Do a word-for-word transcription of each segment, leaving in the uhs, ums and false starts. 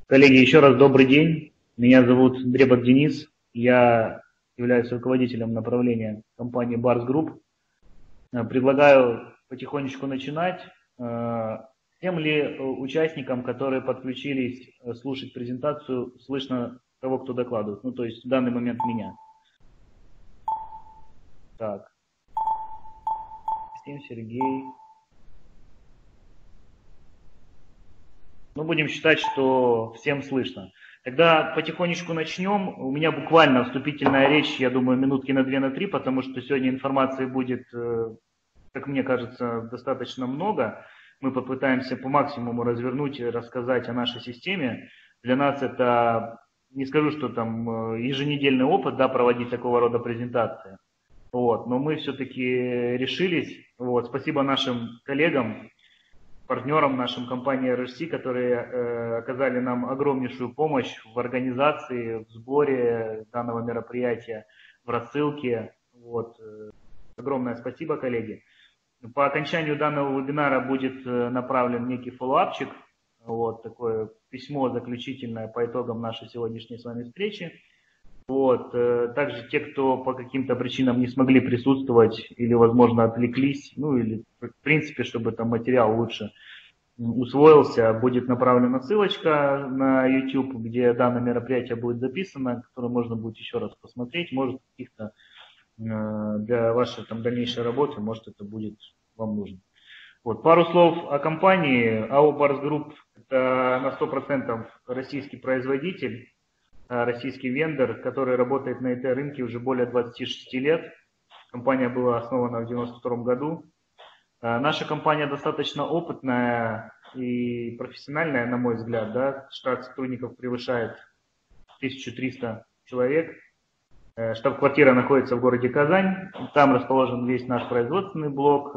Коллеги, еще раз добрый день. Меня зовут Дребот Денис. Я являюсь руководителем направления компании Барс Групп. Предлагаю потихонечку начинать. Всем ли участникам, которые подключились слушать презентацию, слышно того, кто докладывает? Ну, то есть в данный момент меня. Так. Всем Сергей. Ну, будем считать, что всем слышно. Тогда потихонечку начнем. У меня буквально вступительная речь, я думаю, минутки на две, на три, потому что сегодня информации будет, как мне кажется, достаточно много. Мы попытаемся по максимуму развернуть и рассказать о нашей системе. Для нас это, не скажу, что там еженедельный опыт, да, проводить такого рода презентации. Вот, но мы все-таки решились. Вот, спасибо нашим коллегам, партнерам нашим компании эр эйч си, которые э, оказали нам огромнейшую помощь в организации, в сборе данного мероприятия, в рассылке. Вот. Огромное спасибо, коллеги. По окончанию данного вебинара будет направлен некий фоллоуапчик, вот, такое письмо заключительное по итогам нашей сегодняшней с вами встречи. Вот. Также те, кто по каким-то причинам не смогли присутствовать или, возможно, отвлеклись, ну или, в принципе, чтобы там материал лучше усвоился, будет направлена ссылочка на YouTube, где данное мероприятие будет записано, которое можно будет еще раз посмотреть, может, каких-то для вашей там дальнейшей работы, может, это будет вам нужно. Вот. Пару слов о компании. АО Барс Групп – это на сто процентов российский производитель, российский вендор, который работает на ай ти-рынке уже более двадцати шести лет. Компания была основана в девяносто втором году. Наша компания достаточно опытная и профессиональная, на мой взгляд. Да? Штат сотрудников превышает тысячу триста человек. Штаб-квартира находится в городе Казань. Там расположен весь наш производственный блок,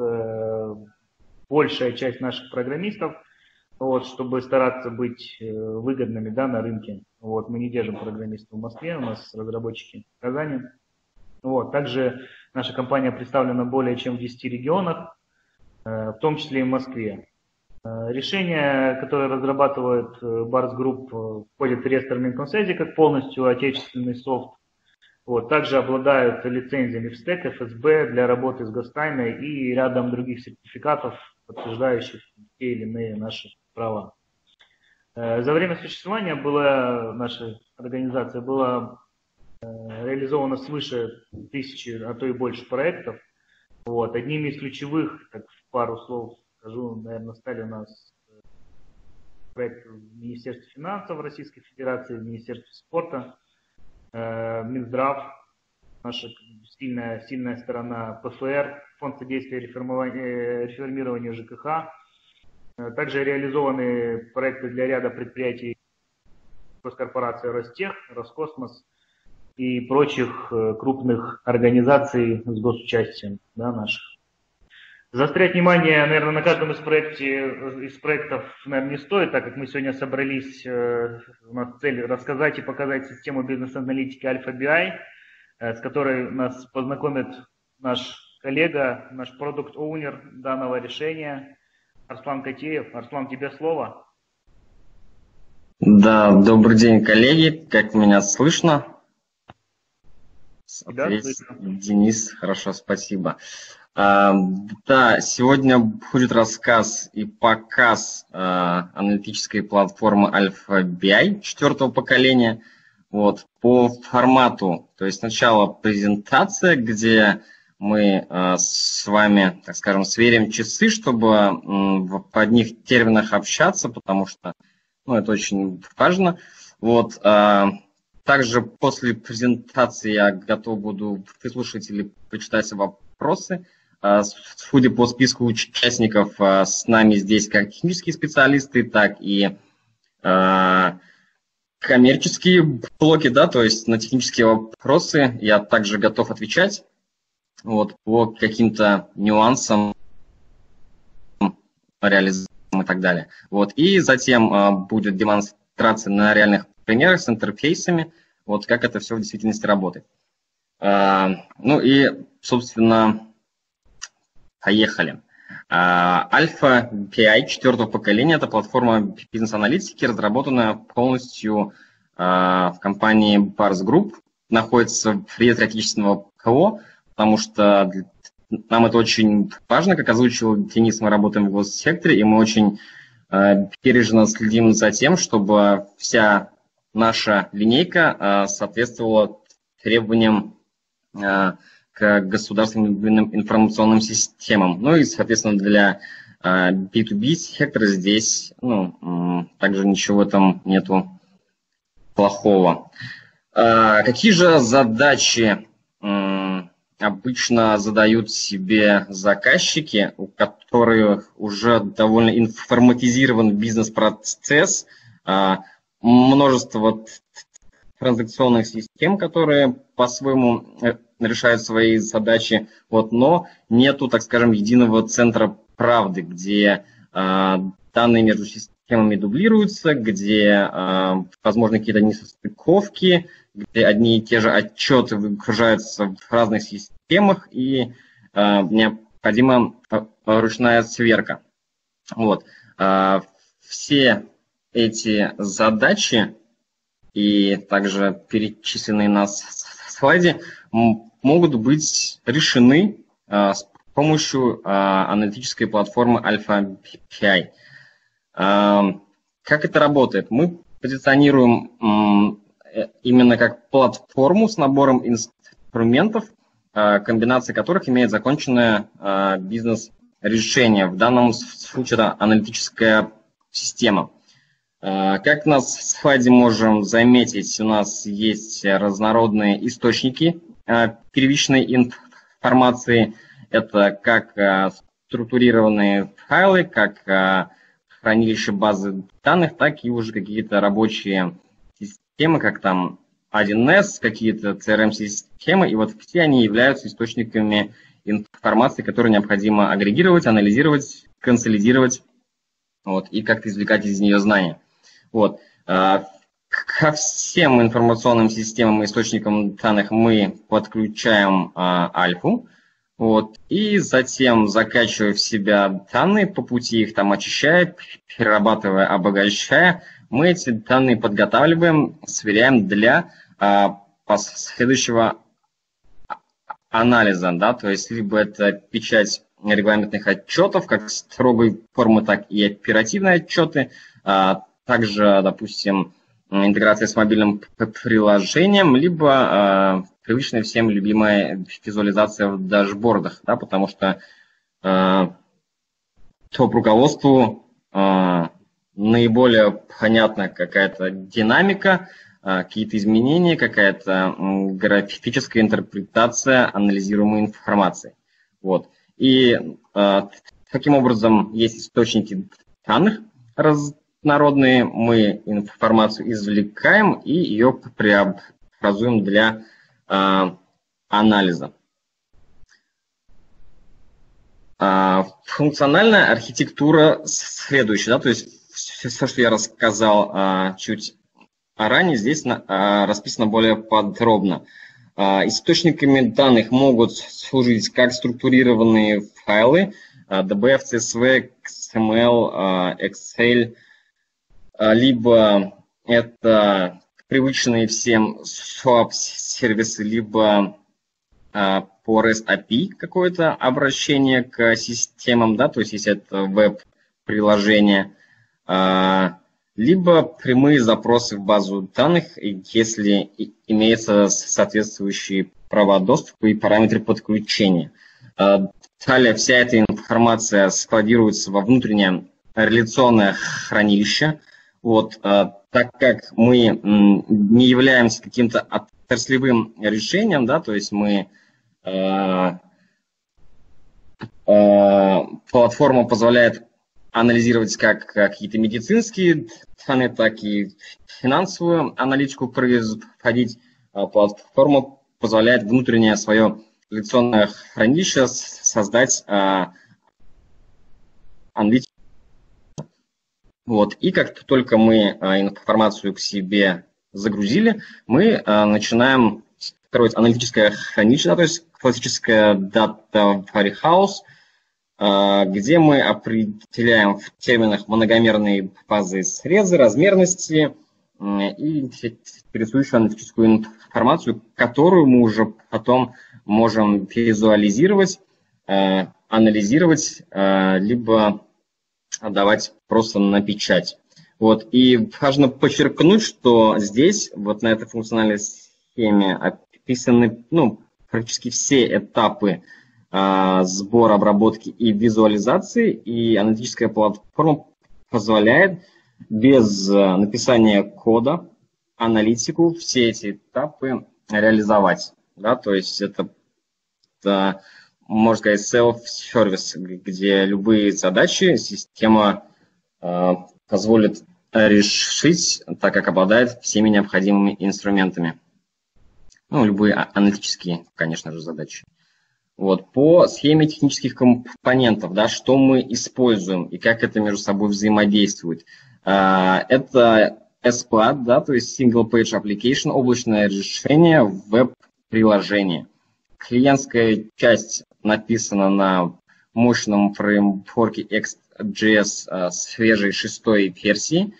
большая часть наших программистов. Вот, чтобы стараться быть выгодными, да, на рынке. Вот, мы не держим программистов в Москве, у нас разработчики в Казани. Вот, также наша компания представлена более чем в десяти регионах, в том числе и в Москве. Решения, которые разрабатывает Барс Групп, входят в реестр Минкомсвязи как полностью отечественный софт. Вот, также обладают лицензиями в стэк, эф эс бэ для работы с гостайной и рядом других сертификатов, подтверждающих те или иные наши права. За время существования была, наша организация была реализована свыше тысячи, а то и больше проектов. Вот. Одними из ключевых, так в пару слов скажу, наверное, стали у нас проекты в Министерстве финансов Российской Федерации, в Министерстве спорта, Минздрав, наша сильная, сильная сторона, пэ эф эр, Фонд содействия реформированию жэ ка ха. Также реализованы проекты для ряда предприятий госкорпорации Ростех, Роскосмос и прочих крупных организаций с госучастием, да, наших. Заострять внимание, наверное, на каждом из, проекте, из проектов, наверное, не стоит, так как мы сегодня собрались, у нас цель рассказать и показать систему бизнес-аналитики Альфа би ай, с которой нас познакомит наш коллега, наш продукт-оунер данного решения, Арслан Котеев. Арслан, тебе слово. Да, добрый день, коллеги. Как меня слышно? Да, слышно. Денис, хорошо, спасибо. А, да, сегодня будет рассказ и показ а, аналитической платформы Альфа би ай четвертого поколения. Вот, по формату, то есть сначала презентация, где мы э, с вами, так скажем, сверим часы, чтобы э, в одних терминах общаться, потому что, ну, это очень важно. Вот, э, также после презентации я готов буду выслушать или почитать вопросы. Э, судя по списку участников, э, с нами здесь как технические специалисты, так и э, коммерческие блоки, да, то есть на технические вопросы я также готов отвечать. Вот, по каким-то нюансам реализации и так далее. Вот, и затем э, будет демонстрация на реальных примерах с интерфейсами, вот как это все в действительности работает. Э, ну и, собственно, поехали. Альфа пи ай четвертого поколения – это платформа бизнес-аналитики, разработанная полностью в компании Bars Group, находится в реестре отечественного ПКО, потому что нам это очень важно. Как озвучил Денис, мы работаем в госсекторе, и мы очень бережно следим за тем, чтобы вся наша линейка соответствовала требованиям к государственным информационным системам. Ну и, соответственно, для би ту би сектора здесь ну, также ничего там нету плохого. Какие же задачи обычно задают себе заказчики, у которых уже довольно информатизирован бизнес-процесс, множество транзакционных систем, которые по-своему решают свои задачи, вот, но нету, так скажем, единого центра правды, где э, данные между системами дублируются, где, э, возможно, какие-то несостыковки, где одни и те же отчеты выгружаются в разных системах, и э, необходима ручная сверка. Вот. Э, все эти задачи и также перечисленные на слайде могут быть решены а, с помощью а, аналитической платформы Альфа пи ай. А, как это работает? Мы позиционируем м, именно как платформу с набором инструментов, а, комбинация которых имеет законченное а, бизнес-решение. В данном случае это аналитическая система. Как на слайде можем заметить, у нас есть разнородные источники первичной информации. Это как структурированные файлы, как хранилище базы данных, так и уже какие-то рабочие системы, как там один эс, какие-то си ар эм-системы. И вот все они являются источниками информации, которую необходимо агрегировать, анализировать, консолидировать вот, и как-то извлекать из нее знания. Вот. Ко всем информационным системам и источникам данных мы подключаем а, альфу, вот, и затем, закачивая в себя данные, по пути их там очищая, перерабатывая, обогащая, мы эти данные подготавливаем, сверяем для а, последующего анализа, да, то есть либо это печать регламентных отчетов, как строгой формы, так и оперативные отчеты, а, также, допустим, интеграция с мобильным приложением, либо э, привычная всем любимая визуализация в дашбордах, да, потому что э, топ-руководству э, наиболее понятна какая-то динамика, э, какие-то изменения, какая-то э, графическая интерпретация анализируемой информации. Вот. И э, таким образом есть источники данных раз народные, мы информацию извлекаем и ее преобразуем для э, анализа. Э, функциональная архитектура следующая, да, то есть все, все, что я рассказал э, чуть ранее, здесь на, э, расписано более подробно. Э, источниками данных могут служить как структурированные файлы, э, ди би эф, си эс ви, икс эм эл, э, Excel, либо это привычные всем swap-сервисы, либо а, по REST эй пи ай какое-то обращение к системам, да, то есть если это веб-приложение, а, либо прямые запросы в базу данных, если имеются соответствующие права доступа и параметры подключения. А, далее вся эта информация складируется во внутреннее реляционное хранилище. Вот, а, так как мы м, не являемся каким-то отраслевым решением, да, то есть мы а, а, платформа позволяет анализировать как какие-то медицинские данные, так и финансовую аналитику производить. А платформа позволяет внутреннее свое реляционное хранилище создать а, аналитику. Вот. И как только мы а, информацию к себе загрузили, мы а, начинаем строить аналитическое хранилище, да, то есть классическое Data Warehouse, где мы определяем в терминах многомерные фазы среза, размерности и интересующую аналитическую информацию, которую мы уже потом можем визуализировать, анализировать, либо отдавать просто на печать. Вот. И важно подчеркнуть, что здесь, вот на этой функциональной схеме, описаны ну, практически все этапы а, сбора, обработки и визуализации, и аналитическая платформа позволяет без написания кода аналитику все эти этапы реализовать. Да? То есть это, это, можно сказать, self-service, где любые задачи система а, позволит решить, так как обладает всеми необходимыми инструментами. Ну, любые аналитические, конечно же, задачи. Вот. По схеме технических компонентов, да, что мы используем и как это между собой взаимодействует. Это эс пи эй, да, то есть Single Page Application, облачное решение в веб-приложении. Клиентская часть написана на мощном фреймворке экс джей эс свежей шестой версии.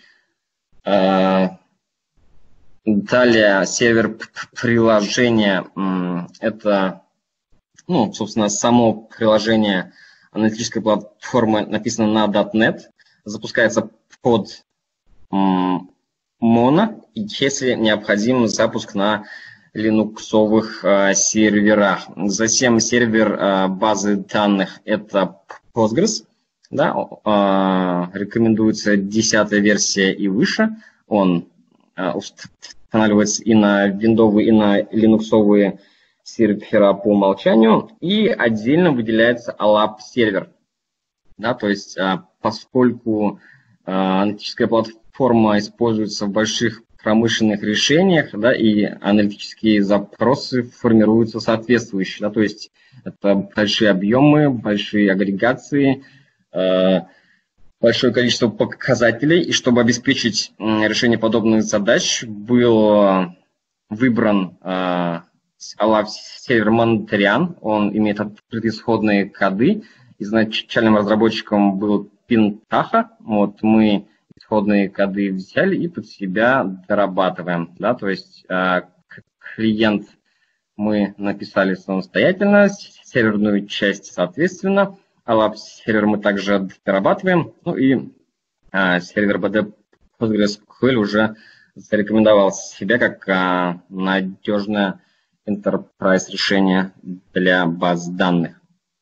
Далее сервер приложения – это, ну, собственно, само приложение аналитической платформы написано на дот нет, запускается под Mono, если необходим запуск на линуксовых э, серверах. Затем сервер э, базы данных – это Postgres. Да, э, рекомендуется десятая версия и выше. Он э, устанавливается и на виндовые, и на линуксовые сервера по умолчанию. И отдельно выделяется Alap сервер. Да, то есть, э, поскольку э, аналитическая платформа используется в больших промышленных решениях, да, и аналитические запросы формируются соответствующие. Да, то есть это большие объемы, большие агрегации, э, большое количество показателей. И чтобы обеспечить э, решение подобных задач, был выбран э, Alap сервер Monterian. Он имеет открытые исходные коды. Изначальным разработчиком был Pentaho. Вот мы исходные коды взяли и под себя дорабатываем. Да? То есть э, клиент мы написали самостоятельно, серверную часть соответственно, Alap сервер мы также дорабатываем, ну и э, сервер би ди PostgreSQL уже зарекомендовал себя как э, надежное enterprise решение для баз данных.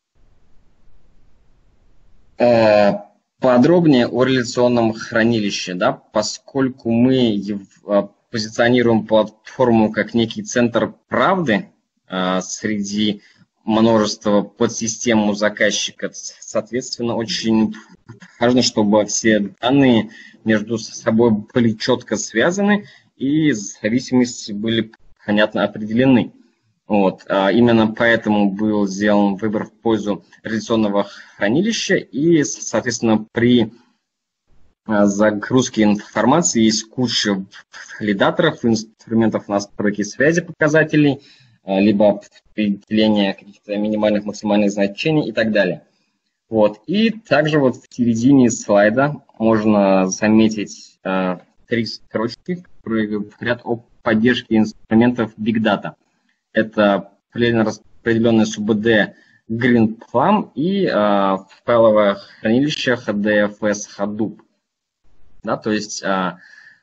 Э, Подробнее о реляционном хранилище, да, поскольку мы позиционируем платформу как некий центр правды а, среди множества подсистем у заказчика, соответственно, очень важно, чтобы все данные между собой были четко связаны и зависимости были понятно определены. Вот. Именно поэтому был сделан выбор в пользу реляционного хранилища, и, соответственно, при загрузке информации есть куча валидаторов, инструментов настройки связи показателей, либо определения каких-то минимальных, максимальных значений и так далее. Вот. И также вот в середине слайда можно заметить э, три строчки, которые говорят о поддержке инструментов Big Data. Это параллельно распределенное СУБД GreenPlum и э, файловое хранилище эйч ди эф эс Hadoop. Да, то есть э,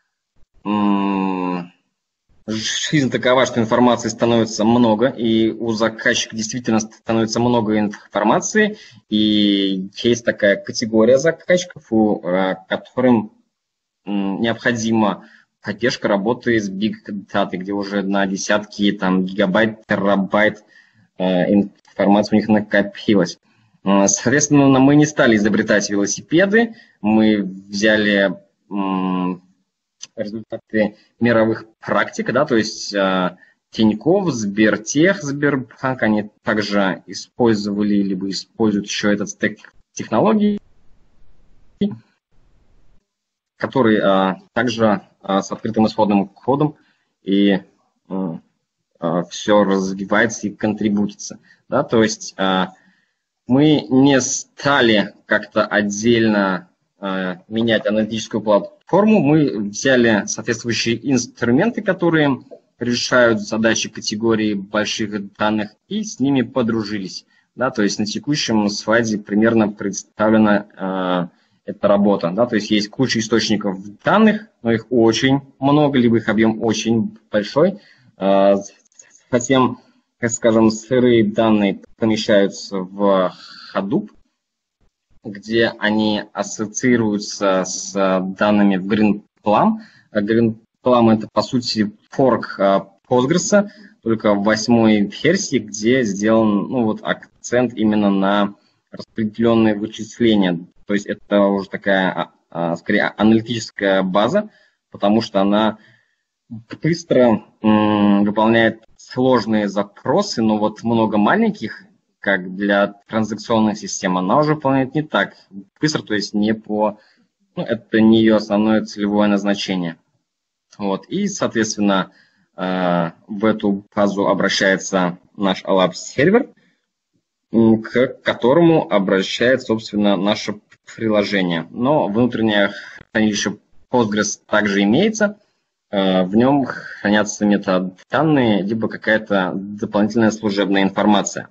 м- жизнь такова, что информации становится много, и у заказчика действительно становится много информации, и есть такая категория заказчиков, у э, которым м- необходимо поддержка работы с Big Data, где уже на десятки там, гигабайт, терабайт э, информации у них накопилось. Э, соответственно, мы не стали изобретать велосипеды, мы взяли э, результаты мировых практик, да, то есть э, Тинькофф, Сбертех, Сбербанк, они также использовали либо используют еще этот стек технологий, который э, также э, с открытым исходным кодом, и э, э, все развивается и контрибутится. Да? То есть э, мы не стали как-то отдельно э, менять аналитическую платформу, мы взяли соответствующие инструменты, которые решают задачи категории больших данных, и с ними подружились. Да, то есть на текущем слайде примерно представлена э, эта работа. Да, то есть есть куча источников данных, но их очень много, либо их объем очень большой. Э, затем, как скажем, сырые данные помещаются в Hadoop, где они ассоциируются с данными в GreenPlum. GreenPlum – это, по сути, форк Postgres, только в восьмой версии, где сделан ну, вот, акцент именно на распределенные вычисления. То есть это уже такая, скорее, аналитическая база, потому что она быстро м, выполняет сложные запросы, но вот много маленьких, как для транзакционных систем, она уже выполняет не так быстро, то есть не по... Ну, это не ее основное целевое назначение. Вот. И, соответственно, в эту базу обращается наш Alap сервер, к которому обращает, собственно, наше приложение. Но внутреннее хранилище Postgres также имеется. В нем хранятся метаданные, либо какая-то дополнительная служебная информация.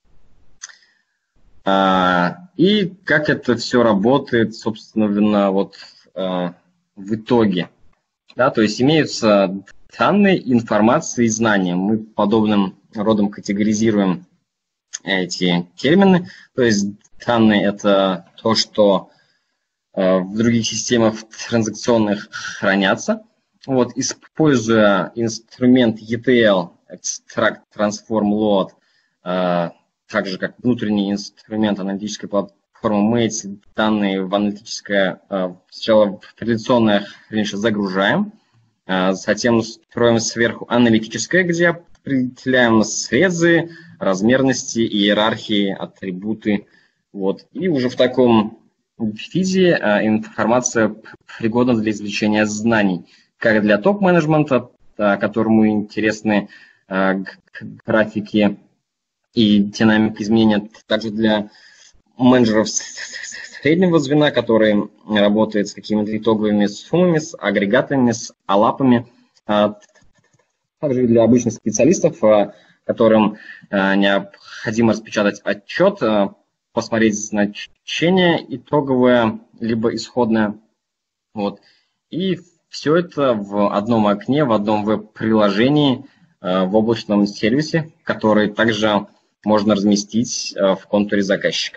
И как это все работает, собственно, вот в итоге. Да, то есть имеются данные, информация и знания. Мы подобным родом категоризируем эти термины. То есть данные – это то, что в других системах транзакционных хранятся. Вот, используя инструмент и ти эл, Extract, Transform, Load, так же как внутренний инструмент аналитической платформы, мы эти данные в аналитическое, сначала в традиционное хранилище загружаем, затем строим сверху аналитическое, где определяем срезы, размерности, иерархии, атрибуты. Вот. И уже в таком виде информация пригодна для извлечения знаний, как для топ-менеджмента, которому интересны графики и динамика изменения, также для менеджеров среднего звена, которые работают с какими-то итоговыми суммами, с агрегатами, с алапами, также для обычных специалистов, которым необходимо распечатать отчет, посмотреть значение итоговое, либо исходное. Вот. И все это в одном окне, в одном веб-приложении, в облачном сервисе, который также можно разместить в контуре заказчика.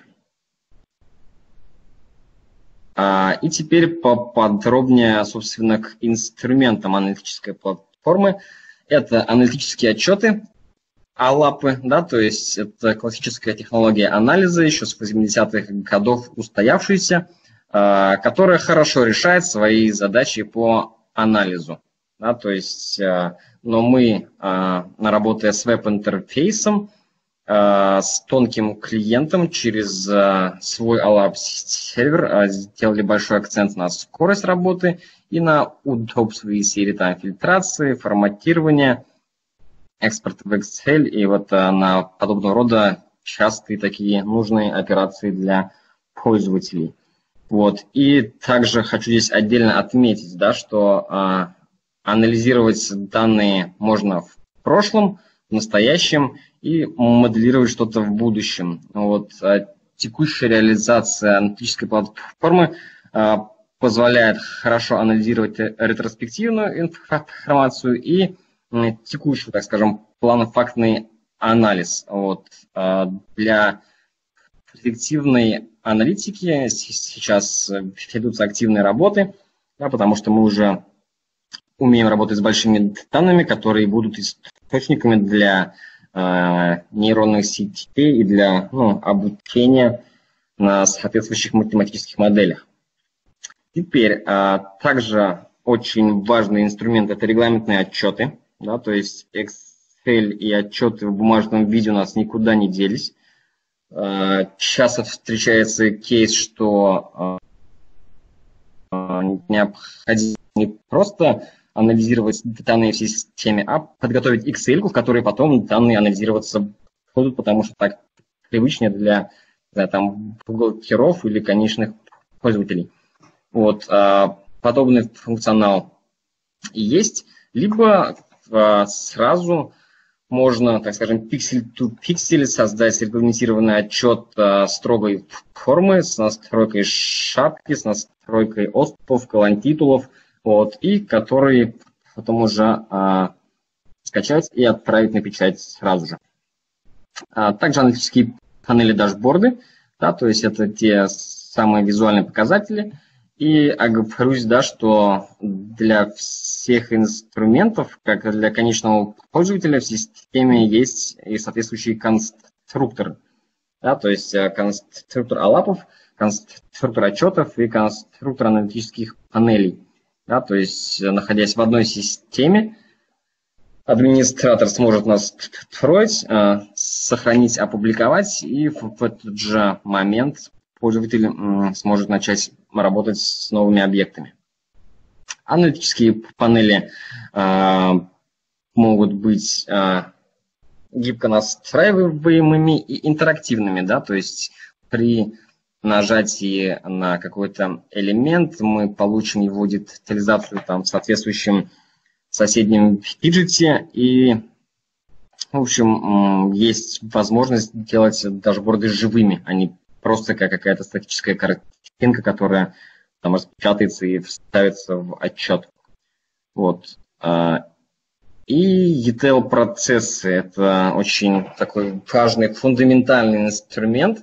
И теперь поподробнее, собственно, к инструментам аналитической платформы. Это аналитические отчеты, алапы, да, то есть это классическая технология анализа, еще с восьмидесятых годов устоявшаяся, которая хорошо решает свои задачи по анализу. Да, то есть, но мы, работая с веб-интерфейсом, с тонким клиентом через свой Alap сервер, сделали большой акцент на скорость работы и на удобство из серии там, фильтрации, форматирования, экспорт в Excel и вот на подобного рода частые такие нужные операции для пользователей. Вот. И также хочу здесь отдельно отметить, да, что а, анализировать данные можно в прошлом, в настоящем и моделировать что-то в будущем. Вот. А текущая реализация аналитической платформы а, позволяет хорошо анализировать ретроспективную информацию и а, текущую, так скажем, планофактный анализ. Вот. А, для эффективной аналитики сейчас ведутся активные работы, да, потому что мы уже умеем работать с большими данными, которые будут источниками для э, нейронных сетей и для ну, обучения на соответствующих математических моделях. Теперь э, также очень важный инструмент – это регламентные отчеты, да, то есть Excel и отчеты в бумажном виде у нас никуда не делись. Часто встречается кейс, что необходимо не просто анализировать данные в системе, а подготовить Excel, в которой потом данные анализироваться будут, потому что так привычнее для да, там, бухгалтеров или конечных пользователей. Вот, подобный функционал есть, либо сразу можно, так скажем, пиксель-to-пиксель создать регламентированный отчет строгой формы с настройкой шапки, с настройкой отступов, колонн-титулов, вот, и который потом уже а, скачать и отправить на печать сразу же. А, также аналитические панели дашборды, да, то есть это те самые визуальные показатели. И оговорюсь, да, что для всех инструментов, как и для конечного пользователя, в системе есть и соответствующие конструкторы. Да, то есть конструктор алапов, конструктор отчетов и конструктор аналитических панелей. Да, то есть, находясь в одной системе, администратор сможет настроить, сохранить, опубликовать, и в этот же момент пользователь сможет начать работать с новыми объектами. Аналитические панели э, могут быть э, гибко настраиваемыми и интерактивными, да, то есть при нажатии на какой-то элемент мы получим его детализацию там, в соответствующем соседнем виджете, и, в общем, есть возможность делать дашборды живыми, а не просто как какая-то статическая картинка, которая там распечатается и вставится в отчет. Вот. И и ти эл-процессы – это очень такой важный, фундаментальный инструмент,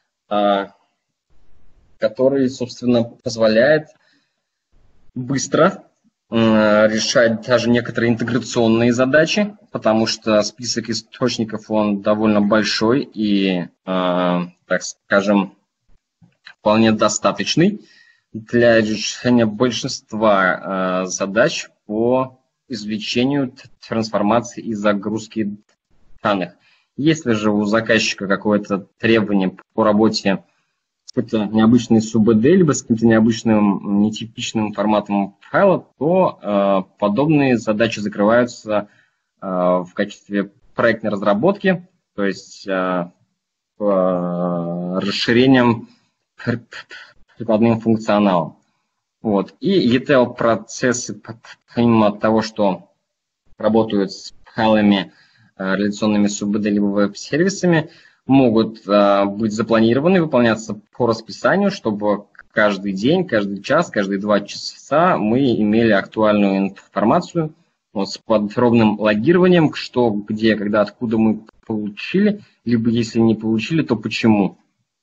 который, собственно, позволяет быстро решать даже некоторые интеграционные задачи, потому что список источников, он довольно большой и, так скажем, вполне достаточный для решения большинства задач по извлечению, трансформации и загрузки данных. Если же у заказчика какое-то требование по работе с какой-то необычной СУБД, либо с каким-то необычным, нетипичным форматом файла, то э, подобные задачи закрываются э, в качестве проектной разработки, то есть э, э, расширением прикладным функционалом. Вот. И и ти эл-процессы, помимо того, что работают с файлами, э, реляционными СУБД либо веб-сервисами, могут э, быть запланированы, выполняться по расписанию, чтобы каждый день, каждый час, каждые два часа мы имели актуальную информацию, вот, с подробным логированием, что, где, когда, откуда мы получили, либо если не получили, то почему.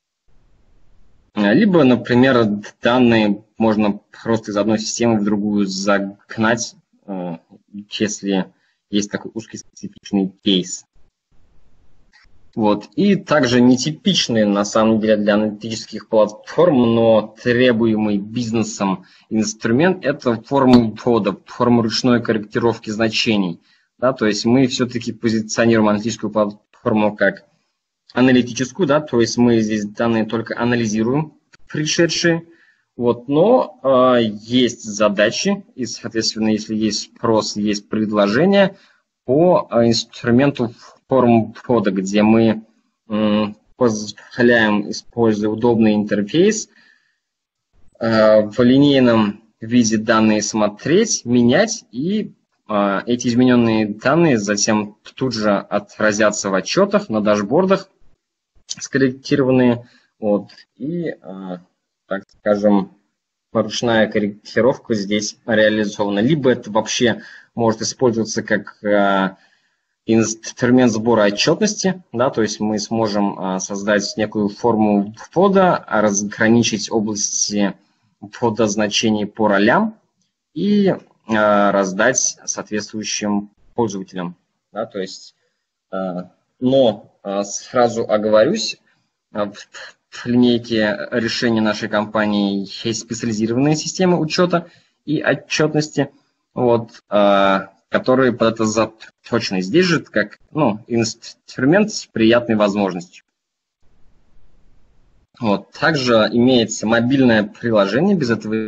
Либо, например, данные можно просто из одной системы в другую загнать, э, если есть такой узкий специфичный кейс. Вот. И также нетипичный, на самом деле, для аналитических платформ, но требуемый бизнесом инструмент – это форма ввода, форма ручной корректировки значений. Да, то есть мы все-таки позиционируем аналитическую платформу как аналитическую, да, то есть мы здесь данные только анализируем, пришедшие. Вот, но э, есть задачи, и, соответственно, если есть спрос, есть предложение по э, инструменту форм входа, где мы э, позволяем, используя удобный интерфейс, э, в линейном виде данные смотреть, менять, и э, эти измененные данные затем тут же отразятся в отчетах, на дашбордах, скорректированные, вот, и, э, так скажем, ручная корректировка здесь реализована. Либо это вообще может использоваться как э, инструмент сбора отчетности, да, то есть мы сможем э, создать некую форму ввода, разграничить области ввода значений по ролям и э, раздать соответствующим пользователям. Да, то есть, э, но э, сразу оговорюсь, э, в линейке решений нашей компании есть специализированные системы учета и отчетности, вот, э, которые под это заточены. Здесь же как, ну, инструмент с приятной возможностью. Вот. Также имеется мобильное приложение, без этого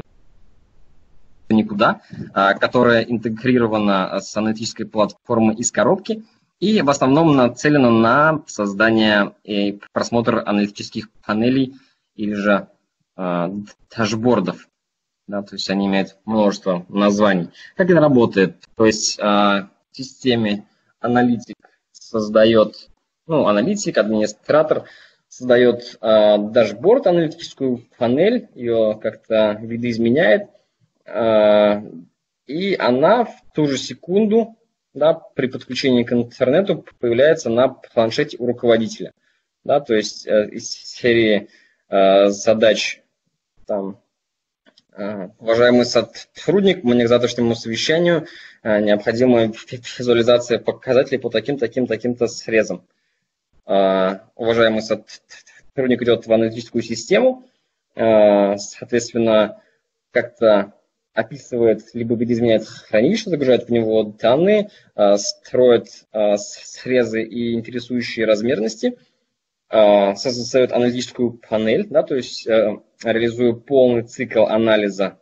никуда, э, которое интегрировано с аналитической платформой из коробки и в основном нацелено на создание и просмотр аналитических панелей или же э, дашбордов. Да, то есть они имеют множество названий. Как это работает? То есть э, в системе аналитик создает, ну, аналитик, администратор создает э, дашборд, аналитическую панель, ее как-то видоизменяет, э, и она в ту же секунду, да, при подключении к интернету появляется на планшете у руководителя. Да, то есть э, из серии э, задач там, э, уважаемый сотрудник, мне к завтрашнему совещанию э, необходима визуализация показателей по таким, таким, таким-то срезам. Э, уважаемый сотрудник идет в аналитическую систему, э, соответственно, как-то описывает, либо видоизменяет хранилище, загружает в него данные, строит срезы и интересующие размерности, создает аналитическую панель, да, то есть реализуя полный цикл анализа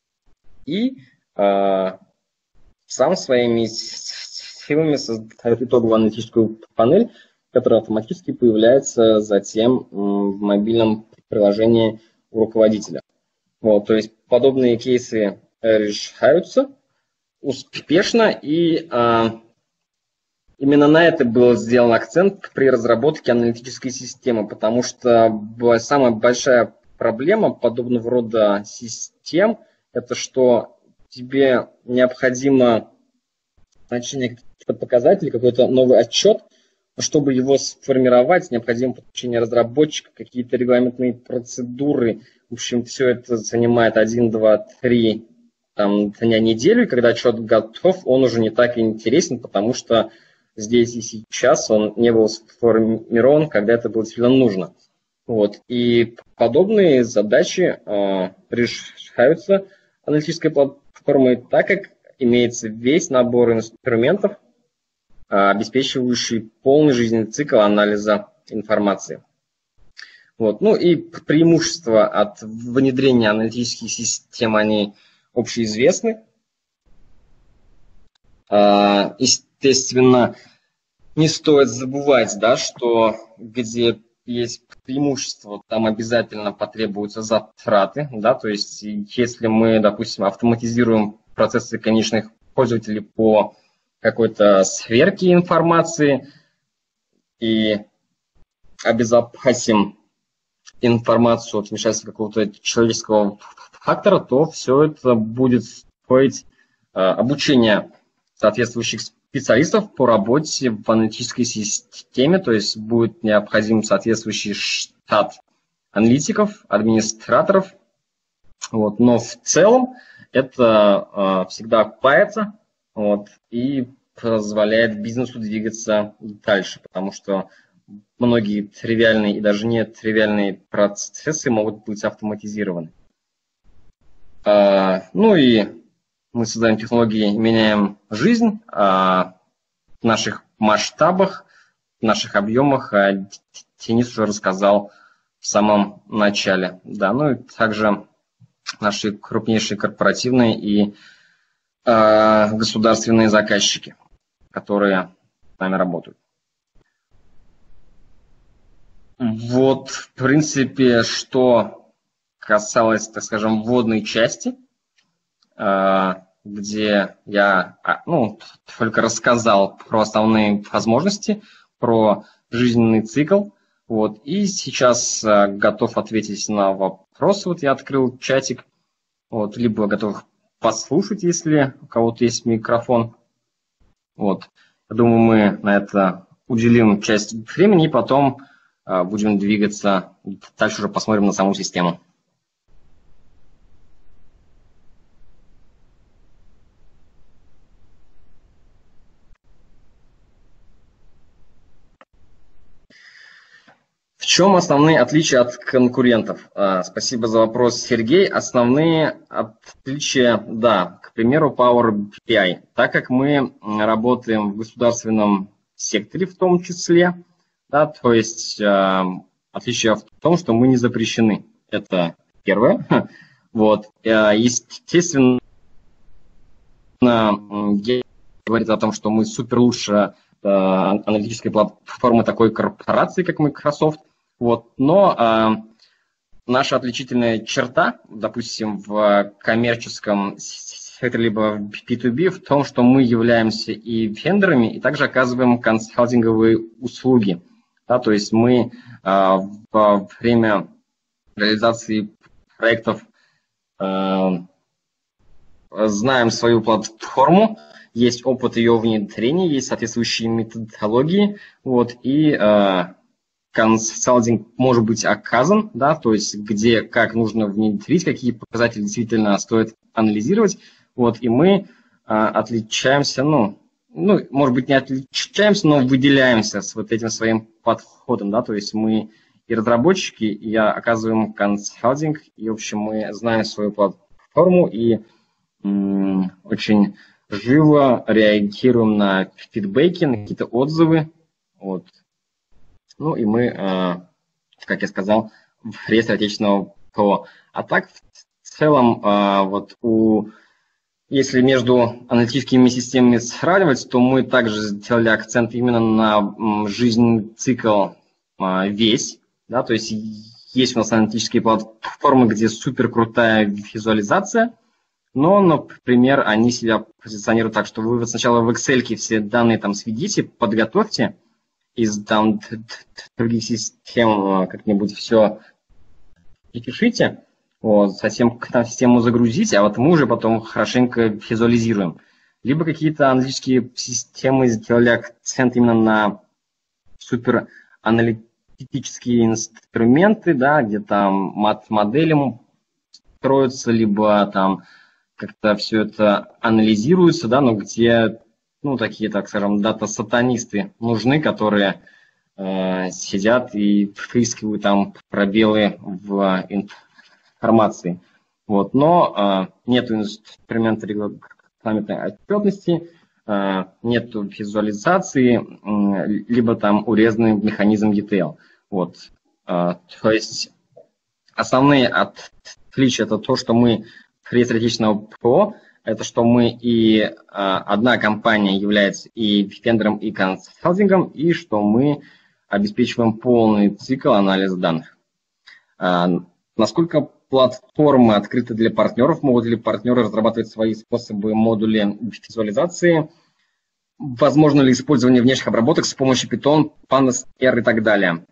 и сам своими силами создает итоговую аналитическую панель, которая автоматически появляется затем в мобильном приложении у руководителя. Вот, то есть подобные кейсы решаются успешно, и а, именно на это был сделан акцент при разработке аналитической системы, потому что была самая большая проблема подобного рода систем, это что тебе необходимо значение каких-то показателей, какой-то новый отчет, чтобы его сформировать, необходимо подключение разработчика, какие-то регламентные процедуры. В общем, все это занимает один, два, три там, дня, неделю, и когда отчет готов, он уже не так интересен, потому что здесь и сейчас он не был сформирован, когда это было действительно нужно. Вот. И подобные задачи э, решаются аналитической платформой, так как имеется весь набор инструментов, э, обеспечивающий полный жизненный цикл анализа информации. Вот. Ну и преимущества от внедрения аналитических систем, они общеизвестны. Естественно, не стоит забывать, да, что где есть преимущество, там обязательно потребуются затраты. Да, то есть если мы, допустим, автоматизируем процессы конечных пользователей по какой-то сверке информации и обезопасим информацию от вмешательства какого-то человеческого фактора, то все это будет стоить э, обучения соответствующих специалистов по работе в аналитической системе, то есть будет необходим соответствующий штат аналитиков, администраторов. Вот. Но в целом это э, всегда окупается, вот, и позволяет бизнесу двигаться дальше, потому что многие тривиальные и даже не тривиальные процессы могут быть автоматизированы. А, ну и мы создаем технологии, меняем жизнь а, в наших масштабах, в наших объемах. А Денис уже рассказал в самом начале. Да, ну и также наши крупнейшие корпоративные и а, государственные заказчики, которые с нами работают. Вот, в принципе, что касалось, так скажем, вводной части, где я ну, только рассказал про основные возможности, про жизненный цикл. Вот, и сейчас готов ответить на вопросы. Вот я открыл чатик, вот, либо готов послушать, если у кого-то есть микрофон. Вот. Я думаю, мы на это уделим часть времени, и потом будем двигаться. Дальше уже посмотрим на саму систему. В чем основные отличия от конкурентов? Спасибо за вопрос, Сергей. Основные отличия, да, к примеру, Power би ай. Так как мы работаем в государственном секторе в том числе, да, то есть э, отличие в том, что мы не запрещены. Это первое. Вот. Естественно, говорит о том, что мы супер лучше аналитической платформы такой корпорации, как Microsoft. Вот. Но э, наша отличительная черта, допустим, в коммерческом секторе либо в би ту би, в том, что мы являемся и вендорами, и также оказываем консалтинговые услуги. Да, то есть мы э, во время реализации проектов э, знаем свою платформу, есть опыт ее внедрения, есть соответствующие методологии, вот, и э, консалтинг может быть оказан, да, то есть где, как нужно внедрить, какие показатели действительно стоит анализировать, вот, и мы э, отличаемся, ну, ну, может быть, не отличаемся, но выделяемся с вот этим своим подходом, да, то есть мы и разработчики, и оказываем консалтинг, и, в общем, мы знаем свою платформу и м- очень живо реагируем на фидбэки, на какие-то отзывы. Вот. Ну и мы, э, как я сказал, в реестре отечественного ПО. А так, в целом, э, вот у, если между аналитическими системами сравнивать, то мы также сделали акцент именно на м, жизненный цикл э, весь. Да, то есть есть у нас аналитические платформы, где супер крутая визуализация, но, например, они себя позиционируют так, что вы вот сначала в Excel все данные там сведите, подготовьте, из там других систем как-нибудь все перепишите, вот, затем к нам систему загрузите, а вот мы уже потом хорошенько визуализируем. Либо какие-то аналитические системы сделали акцент именно на супер аналитические инструменты, да, где там мат-модели строятся, либо там как-то все это анализируется, да, но где, ну, такие, так скажем, дата-сатанисты нужны, которые э, сидят и выискивают там пробелы в информации. Вот. Но э, нет инструмента регламентной отчетности, э, нет визуализации, э, либо там урезанный механизм и ти эл. Вот. Э, то есть основные отличия – это то, что мы в реестре отечественного ПО, это что мы и э, одна компания является и вендором, и консалтингом, и что мы обеспечиваем полный цикл анализа данных. Э, насколько платформы открыты для партнеров, могут ли партнеры разрабатывать свои способы, модули визуализации, возможно ли использование внешних обработок с помощью Python, Pandas, R и так далее.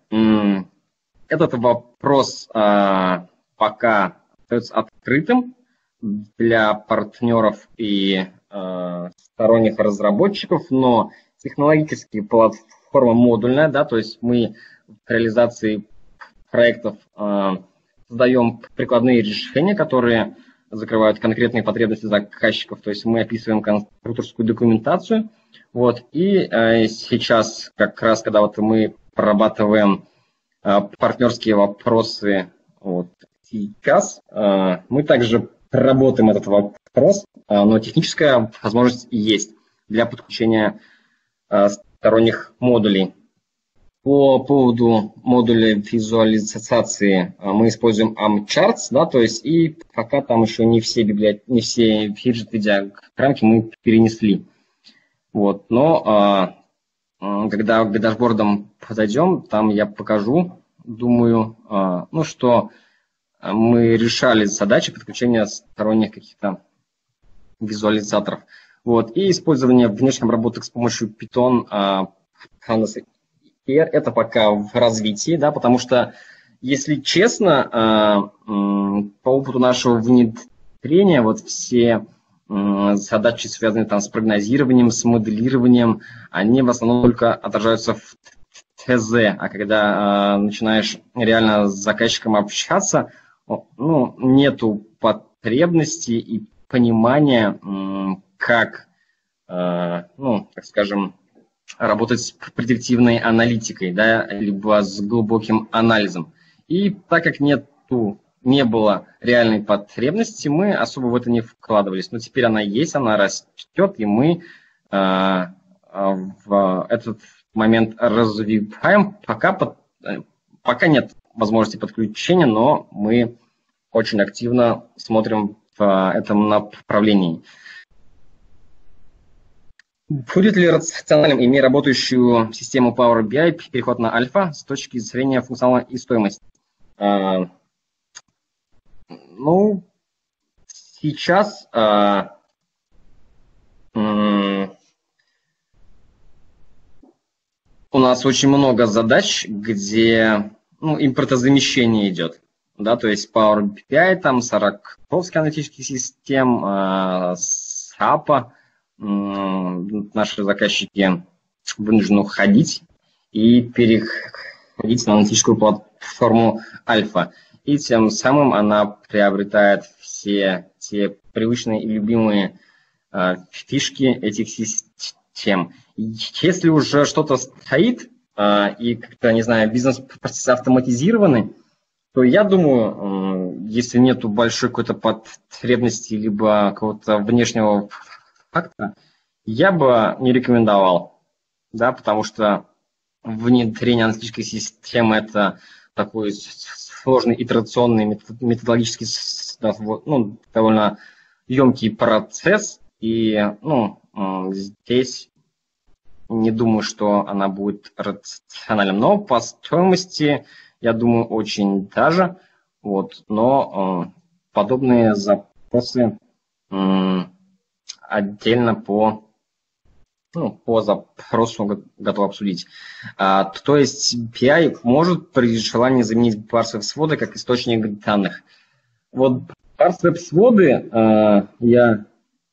Этот вопрос э, пока остается открытым для партнеров и э, сторонних разработчиков, но технологически платформа модульная, да, то есть мы в реализации проектов э, создаем прикладные решения, которые закрывают конкретные потребности заказчиков, то есть мы описываем конструкторскую документацию, вот, и э, сейчас как раз, когда вот мы прорабатываем э, партнерские вопросы, вот, сейчас э, мы также проработаем этот вопрос, э, но техническая возможность есть для подключения э, сторонних модулей. По поводу модуля визуализации мы используем AmCharts, да, то есть и пока там еще не все библиотеки, не все видеодиаграммки мы перенесли. Вот, но э, когда к дашбордам подойдем, там я покажу, думаю, э, ну что мы решали задачи подключения сторонних каких-то визуализаторов. Вот, и использование внешних обработок с помощью Python, э, Pandas, это пока в развитии, да, потому что, если честно, по опыту нашего внедрения, вот все задачи, связанные там с прогнозированием, с моделированием, они в основном только отражаются в ТЗ, а когда начинаешь реально с заказчиком общаться, ну, нету потребности и понимания, как, ну, так скажем, работать с предиктивной аналитикой, да, либо с глубоким анализом. И так как нету, не было реальной потребности, мы особо в это не вкладывались. Но теперь она есть, она растет, и мы э, в этот момент развиваем. Пока, под, пока нет возможности подключения, но мы очень активно смотрим в этом направлении. Будет ли рациональным, имея работающую систему Power би ай, переход на альфа с точки зрения функционала и стоимости? А, ну, сейчас а, м, у нас очень много задач, где ну, импортозамещение идет. Да, то есть Power би ай, там, сороковских аналитических систем, а, сапа, наши заказчики вынуждены уходить и переходить на аналитическую платформу Альфа. И тем самым она приобретает все те привычные и любимые э, фишки этих систем. Если уже что-то стоит, э, и как-то, не знаю, бизнес-процессы автоматизированы, то я думаю, э, если нету большой какой-то потребности либо какого-то внешнего фактора, я бы не рекомендовал, да, потому что внедрение аналитической системы – это такой сложный итерационный методологический, ну, довольно емкий процесс, и ну, здесь не думаю, что она будет рациональным, но по стоимости, я думаю, очень даже, вот, но подобные запросы отдельно по, ну, по запросу готов обсудить. А, то есть пи ай может при желании заменить парсвеб-своды как источник данных. Вот парсвеб-своды э, я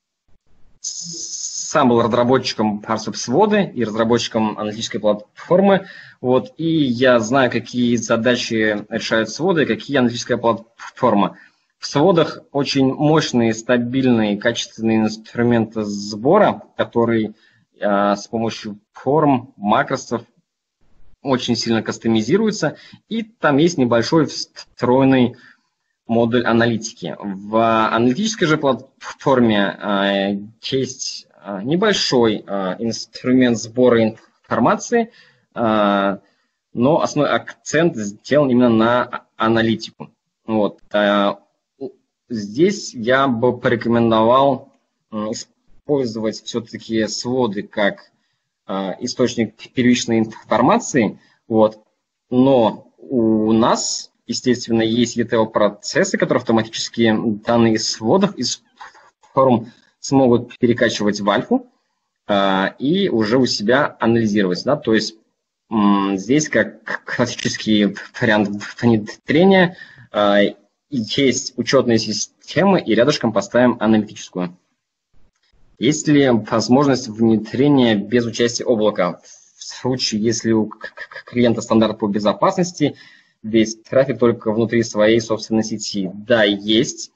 сам был разработчиком парсвеб-своды и разработчиком аналитической платформы. Вот, и я знаю, какие задачи решают своды, какие аналитическая платформа. В сводах очень мощные, стабильные, качественные инструменты сбора, которые э, с помощью форм, макросов очень сильно кастомизируются, и там есть небольшой встроенный модуль аналитики. В аналитической же платформе э, есть э, небольшой э, инструмент сбора информации, э, но основной акцент сделан именно на аналитику. Вот. Э, Здесь я бы порекомендовал использовать все-таки своды как э, источник первичной информации, вот. Но у нас, естественно, есть и ти эл-процессы, которые автоматически данные из сводов, из форм смогут перекачивать в альфу э, и уже у себя анализировать. Да? То есть э, здесь как классический вариант внедрения э, есть учетные системы, и рядышком поставим аналитическую. Есть ли возможность внедрения без участия облака? В случае, если у клиента стандарт по безопасности, весь трафик только внутри своей собственной сети. Да, есть.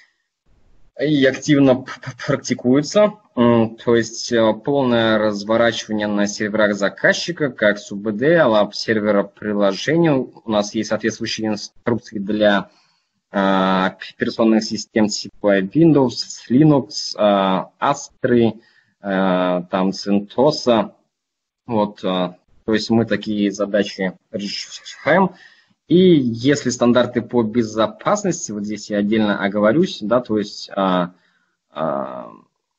И активно практикуется. То есть полное разворачивание на серверах заказчика, как с ю би ди, лаб сервера приложения. У нас есть соответствующие инструкции для операционных систем типа Windows, Linux, Astra, там CentOS. Вот, то есть мы такие задачи решаем. И если стандарты по безопасности, вот здесь я отдельно оговорюсь, да, то есть а, а,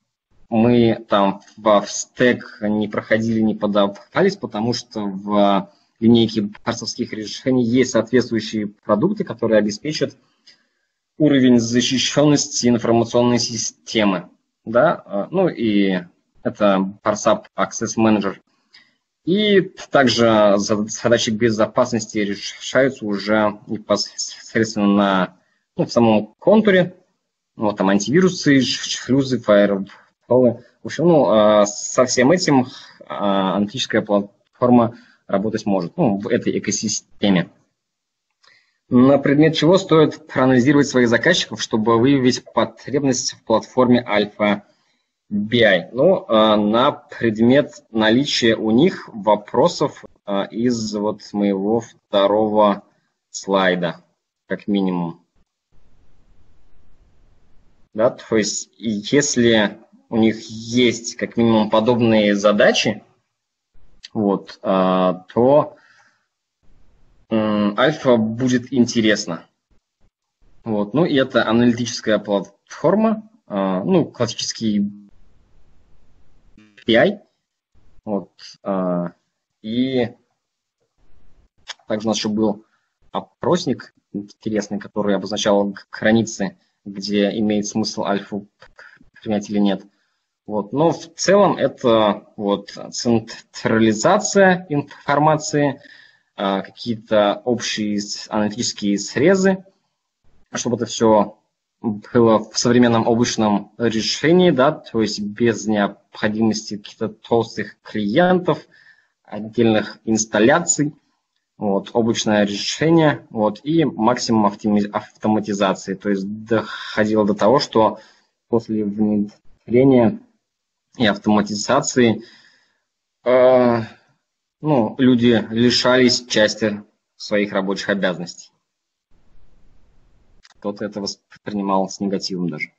мы там в, в стек не проходили, не подавались, потому что в линейке парсовских решений есть соответствующие продукты, которые обеспечат уровень защищенности информационной системы, да, ну и это ParSAP Access Manager. И также задачи безопасности решаются уже непосредственно на, ну, в самом контуре, вот там антивирусы, шлюзы, фаерволы. В общем, ну, со всем этим аналитическая платформа работать может, ну, в этой экосистеме. На предмет чего стоит проанализировать своих заказчиков, чтобы выявить потребность в платформе Альфа би ай? Ну, на предмет наличия у них вопросов из вот моего второго слайда, как минимум. Да, то есть, если у них есть как минимум подобные задачи, вот, то Альфа будет интересно. Вот. Ну и это аналитическая платформа, ну, классический пи ай. Вот, а, и также у нас еще был опросник интересный, который обозначал границы, где имеет смысл альфу применять или нет. Вот. Но в целом это вот централизация информации, какие-то общие аналитические срезы, чтобы это все было в современном облачном решении, да, то есть без необходимости каких-то толстых клиентов, отдельных инсталляций. Вот, облачное решение, вот, и максимум автоматизации. То есть доходило до того, что после внедрения и автоматизации э, ну, люди лишались части своих рабочих обязанностей. Кто-то это воспринимал с негативом даже.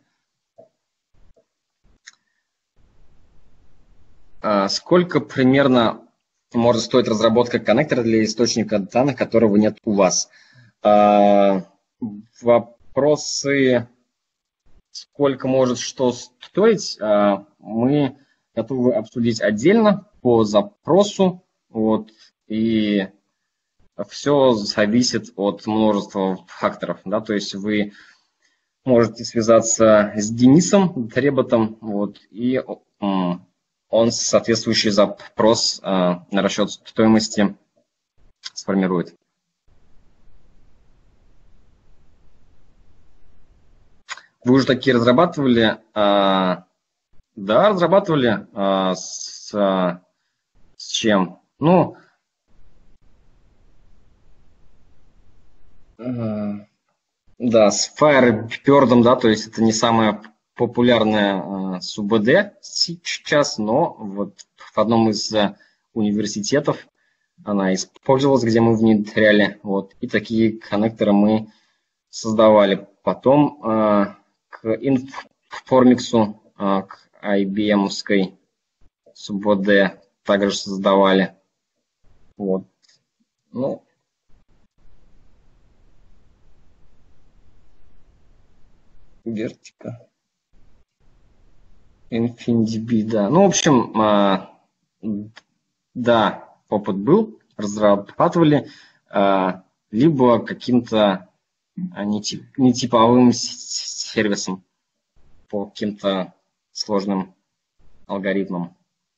А сколько примерно может стоить разработка коннектора для источника данных, которого нет у вас? А, вопросы, сколько может что стоить, а, мы готовы обсудить отдельно по запросу. Вот, и все зависит от множества факторов. Да, то есть вы можете связаться с Денисом Треботом, вот, и он соответствующий запрос э, на расчет стоимости сформирует. Вы уже такие разрабатывали? Э, да, разрабатывали. Э, с, э, с чем? Ну, э, да, с Firebird, да, то есть это не самое популярная СУБД сейчас, но вот в одном из университетов она использовалась, где мы внедряли, вот, и такие коннекторы мы создавали. Потом э, к Informix, э, к ай би эм-овской СУБД также создавали. Вот. Ну, вертика. InfinityB, да. Ну, в общем, э, да, опыт был, разрабатывали, э, либо каким-то э, нетип, нетиповым сервисом по каким-то сложным алгоритмам.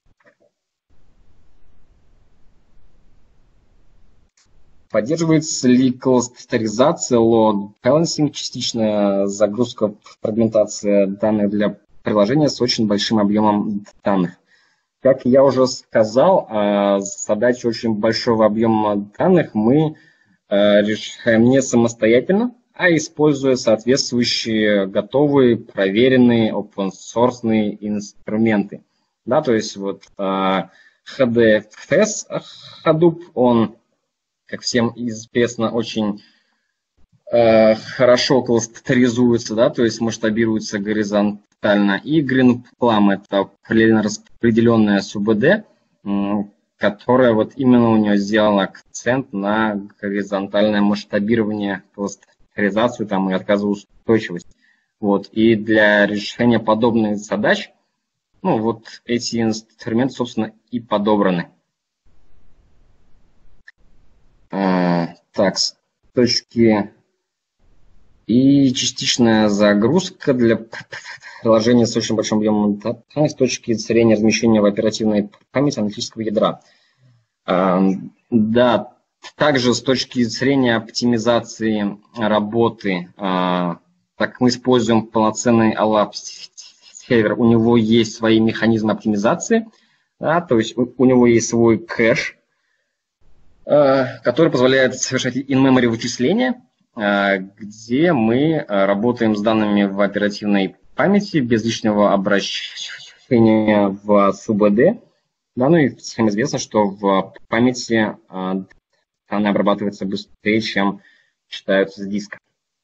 Поддерживается ли кластеризация, load balancing, частичная загрузка, фрагментация данных для приложения с очень большим объемом данных? Как я уже сказал, задачи очень большого объема данных мы решаем не самостоятельно, а используя соответствующие готовые, проверенные, open-source инструменты. Да, то есть вот эйч ди эф эс Hadoop, он, как всем известно, очень э, хорошо кластеризуется, да, то есть масштабируется горизонтально. И GreenPlum — это параллельно распределенная СУБД, которая вот именно у нее сделала акцент на горизонтальное масштабирование, кластеризацию там, и отказоустойчивость. Вот. И для решения подобных задач, ну, вот эти инструменты, собственно, и подобраны. Так, с точки и частичная загрузка для приложения с очень большим объемом данных с точки зрения размещения в оперативной памяти аналитического ядра. Да, также с точки зрения оптимизации работы, так мы используем полноценный Alap сервер, у него есть свои механизмы оптимизации, да, то есть у, у него есть свой кэш, который позволяет совершать in-memory вычисления, где мы работаем с данными в оперативной памяти без лишнего обращения в СУБД. Да, ну и всем известно, что в памяти данные обрабатываются быстрее, чем читаются с диска.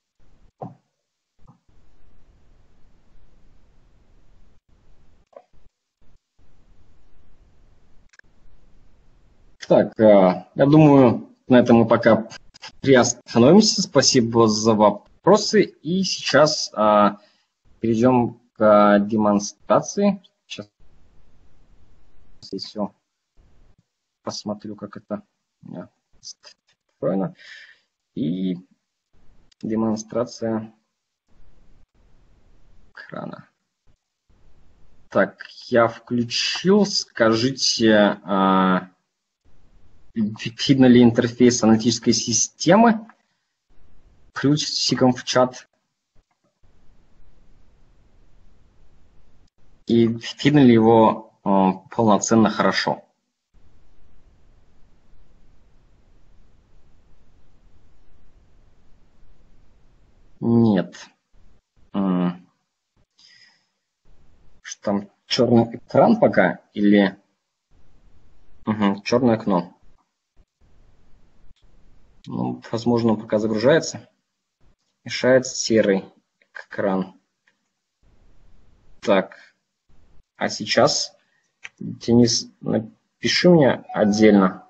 Так, я думаю, на этом мы пока приостановимся. Спасибо за вопросы. И сейчас перейдем к демонстрации. Сейчас. здесь все посмотрю, как это устроено. И демонстрация экрана. Так, я включил. Скажите, а, видно ли интерфейс аналитической системы? Плюсиком в чат. И видно ли его а, полноценно хорошо? Нет. Что там, черный экран пока или угу, черное окно? Ну, возможно, он пока загружается. Мешает серый экран. Так. А сейчас, Денис, напиши мне отдельно.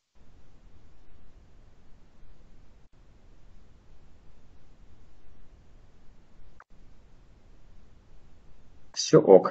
Все ок.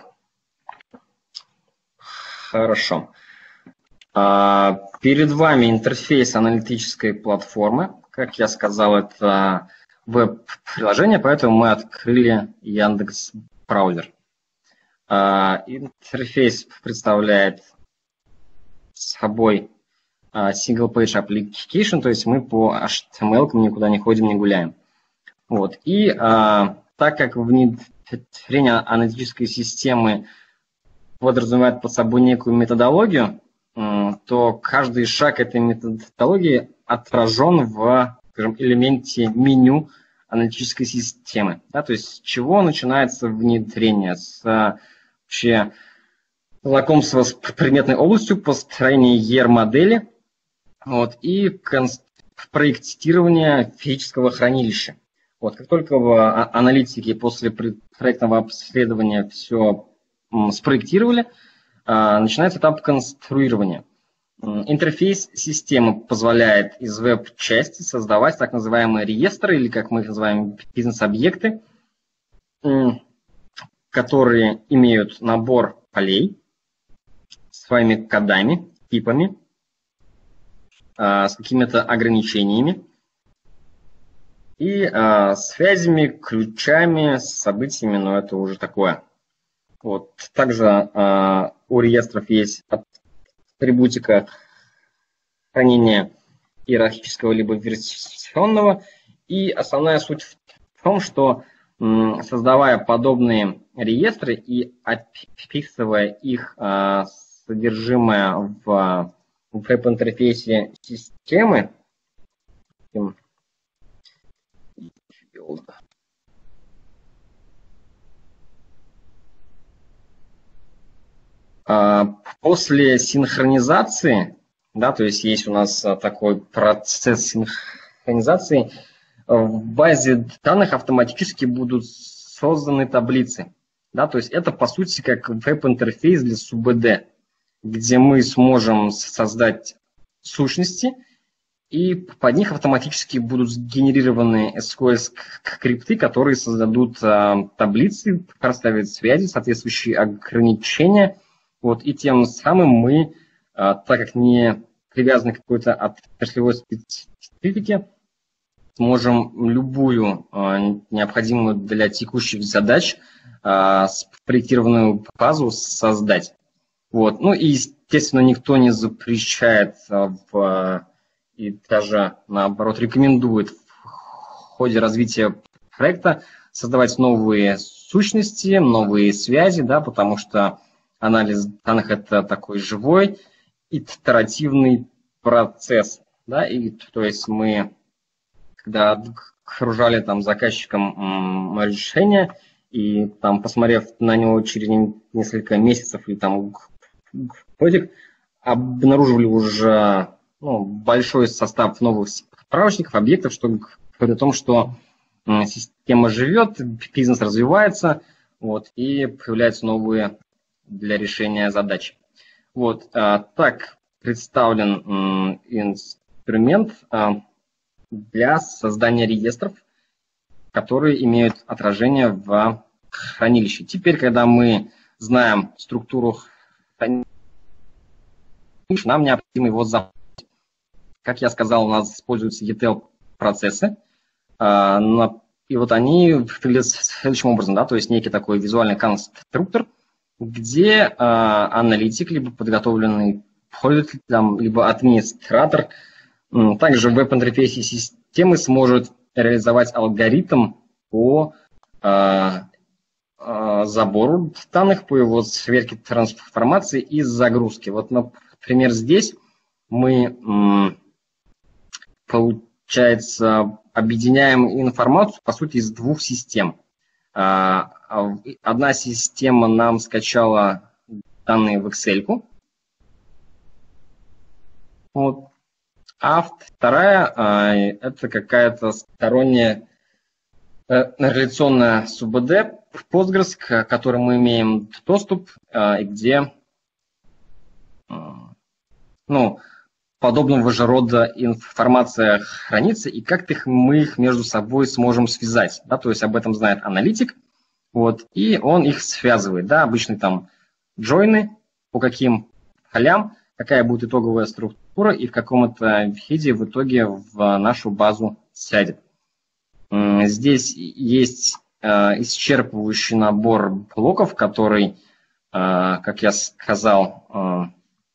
Хорошо. А, перед вами интерфейс аналитической платформы. Как я сказал, это веб-приложение, поэтому мы открыли Яндекс.Браузер. А, интерфейс представляет собой single page application, то есть мы по эйч ти эм эл никуда не ходим, не гуляем. Вот. И а, так как внедрение аналитической системы подразумевает под собой некую методологию, то каждый шаг этой методологии отражен в, скажем, элементе меню аналитической системы. Да, то есть с чего начинается внедрение? С вообще знакомства с предметной областью, построения и ар-модели, вот, и проектирование физического хранилища. Вот, как только в аналитике после проектного обследования все спроектировали, начинается этап конструирования. Интерфейс системы позволяет из веб-части создавать так называемые реестры, или как мы их называем, бизнес-объекты, которые имеют набор полей с своими кодами, типами, с какими-то ограничениями и связями, ключами, событиями, но это уже такое. Вот. Также у реестров есть атрибутика хранения иерархического либо версионного. И основная суть в том, что создавая подобные реестры и описывая их содержимое в веб-интерфейсе системы, после синхронизации, да, то есть есть у нас такой процесс синхронизации, в базе данных автоматически будут созданы таблицы. Да, то есть это, по сути, как веб-интерфейс для СУБД, где мы сможем создать сущности, и под них автоматически будут сгенерированы эс ку эль-скрипты, которые создадут а, таблицы, расставят связи, соответствующие ограничения. Вот, и тем самым мы, а, так как не привязаны к какой-то отраслевой специфике, сможем любую а, необходимую для текущих задач а, спроектированную базу создать. Вот. Ну и, естественно, никто не запрещает а, в, и даже, наоборот, рекомендует в ходе развития проекта создавать новые сущности, новые связи, да, потому что анализ данных – это такой живой, итеративный процесс. Да, и, то есть мы, когда окружали там заказчиком м, решение, и там, посмотрев на него через несколько месяцев или там годик, обнаруживали уже ну, большой состав новых справочников, объектов, что говорит о том, что м, система живет, бизнес развивается, вот, и появляются новые для решения задач. Вот, а, так представлен м, инструмент а, для создания реестров, которые имеют отражение в хранилище. Теперь, когда мы знаем структуру хранилища, нам необходимо его запустить. Как я сказал, у нас используются и ти эл-процессы, и вот они выглядят следующим образом, да, то есть некий такой визуальный конструктор, где аналитик, либо подготовленный пользователь, либо администратор, также в веб-интерфейсе системы сможет реализовать алгоритм по забору данных, по его сверке, трансформации и загрузки. Вот, например, здесь мы, получается, объединяем информацию, по сути, из двух систем. Одна система нам скачала данные в Excel, вот, а вторая – это какая-то сторонняя реляционная СУБД в Postgres, к которой мы имеем доступ, и где, ну, подобного же рода информация хранится, и как мы их между собой сможем связать. Да? То есть об этом знает аналитик, вот, и он их связывает. Да? Обычные там джойны, по каким полям, какая будет итоговая структура, и в каком-то виде в итоге в нашу базу сядет. Здесь есть исчерпывающий набор блоков, который, как я сказал,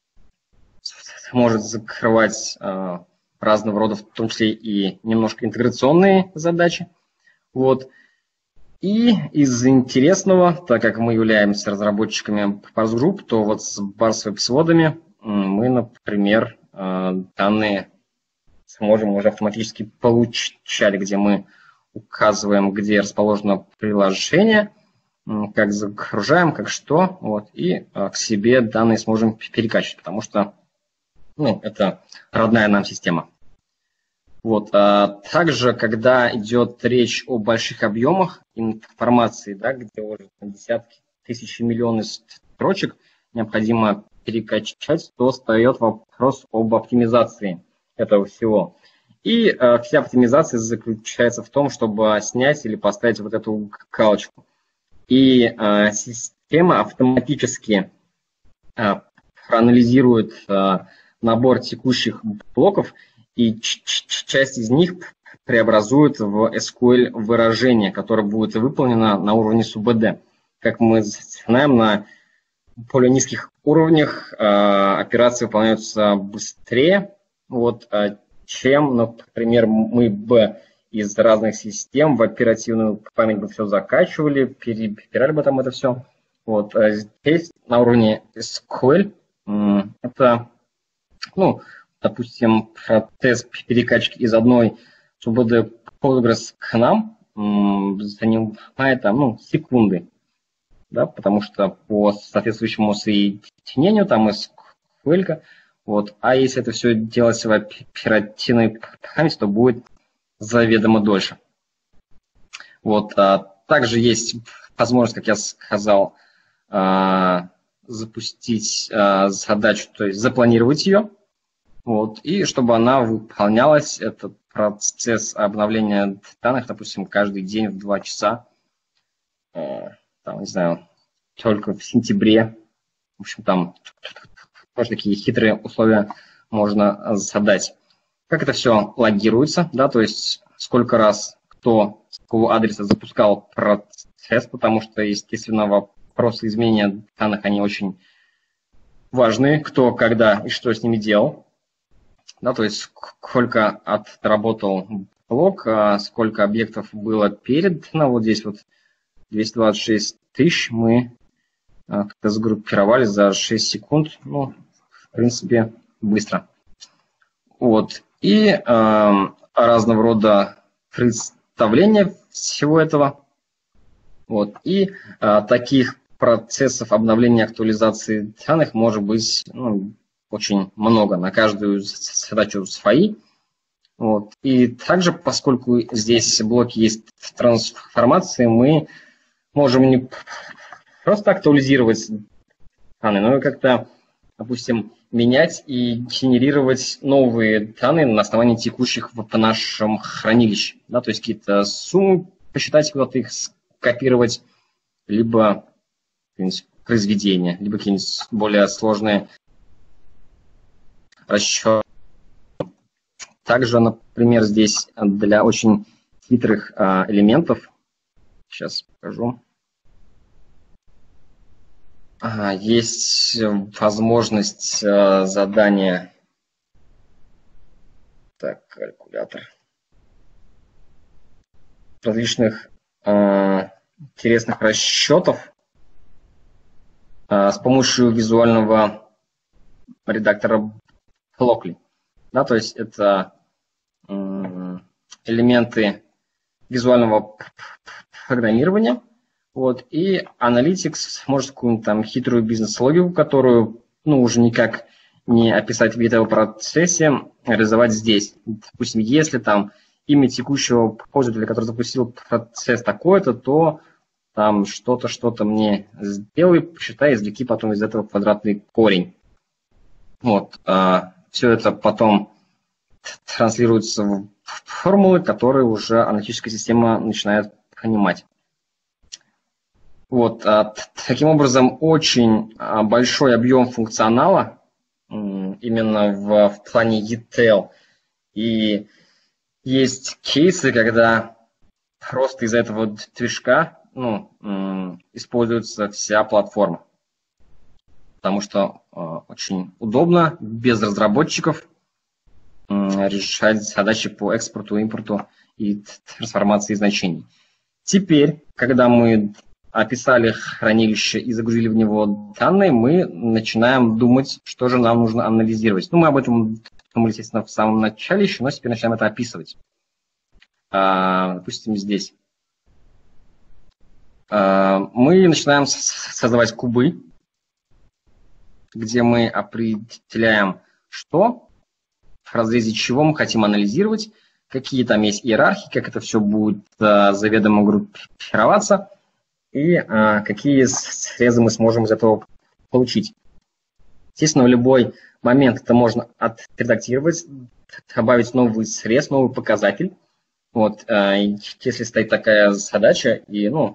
может закрывать разного рода, в том числе и немножко интеграционные задачи. Вот. И из интересного, так как мы являемся разработчиками Parse Group, то вот с Parse веб-сводами мы, например, данные сможем уже автоматически получать, где мы указываем, где расположено приложение, как загружаем, как что, вот, и к себе данные сможем перекачивать, потому что, ну, это родная нам система. Вот. А также, когда идет речь о больших объемах информации, да, где уже десятки тысяч и миллионы строчек необходимо перекачать, то встает вопрос об оптимизации этого всего. И э, вся оптимизация заключается в том, чтобы снять или поставить вот эту галочку. И э, система автоматически э, проанализирует э, набор текущих блоков, и часть из них преобразует в эс ку эль-выражение, которое будет выполнено на уровне СУБД. Как мы знаем, на более низких уровнях э, операции выполняются быстрее, вот, э, чем, например, мы бы из разных систем в оперативную память бы все закачивали, перебирали бы там это все. Вот. А здесь на уровне эс ку эль это, ну, допустим, процесс перекачки из одной СУБД Postgres к нам занимает там, ну, секунды, да, потому что по соответствующему соединению там эс ку эль, вот, а если это все делать в оперативной памяти, то будет заведомо дольше. Вот, а также есть возможность, как я сказал, а, запустить а, задачу, то есть запланировать ее, вот, и чтобы она выполнялась, этот процесс обновления данных, допустим, каждый день в два часа, а, там, не знаю, только в сентябре, в общем, там тоже такие хитрые условия можно задать. Как это все логируется, да, то есть сколько раз кто с какого адреса запускал процесс, потому что, естественно, вопросы изменения данных, они очень важны, кто, когда и что с ними делал, да, то есть сколько отработал блок, сколько объектов было передано, вот здесь вот двести двадцать шесть тысяч мы как-то сгруппировали за шесть секунд, ну, в принципе, быстро. Вот. И э, разного рода представления всего этого. Вот. И э, таких процессов обновления, актуализации данных может быть, ну, очень много, на каждую задачу свои. Вот. И также, поскольку здесь блоки есть трансформации, мы можем не просто актуализировать данные, но и как-то, допустим, менять и генерировать новые данные на основании текущих в нашем хранилище. Да, то есть какие-то суммы посчитать, куда-то их скопировать, либо произведения, либо какие-нибудь более сложные расчетов. Также, например, здесь для очень хитрых а, элементов, сейчас покажу, а, есть возможность а, задания, так, калькулятор, различных а, интересных расчетов а, с помощью визуального редактора Blockly. Да, то есть это элементы визуального программирования. Вот, и Analytics может какую-нибудь там хитрую бизнес-логику, которую ну, уже никак не описать в E T L-процессе, реализовать здесь. Допустим, если там имя текущего пользователя, который запустил процесс такой-то, то там что-то, что-то мне сделай, посчитай, извлеки потом из этого квадратный корень. Вот, а, все это потом транслируется в формулы, которые уже аналитическая система начинает понимать. Вот, а, таким образом, очень а, большой объем функционала именно в, в плане E T L. И есть кейсы, когда просто из этого движка ну, используется вся платформа. Потому что э, очень удобно, без разработчиков, э, решать задачи по экспорту, импорту и трансформации значений. Теперь, когда мы описали хранилище и загрузили в него данные, мы начинаем думать, что же нам нужно анализировать. Ну, мы об этом думали, естественно, в самом начале еще, но теперь начинаем это описывать. А, допустим, здесь. А, мы начинаем создавать кубы, где мы определяем, что, в разрезе чего мы хотим анализировать, какие там есть иерархии, как это все будет а, заведомо группироваться, и а, какие срезы мы сможем из этого получить. Естественно, в любой момент это можно отредактировать, добавить новый срез, новый показатель. Вот, а, если стоит такая задача, и, ну,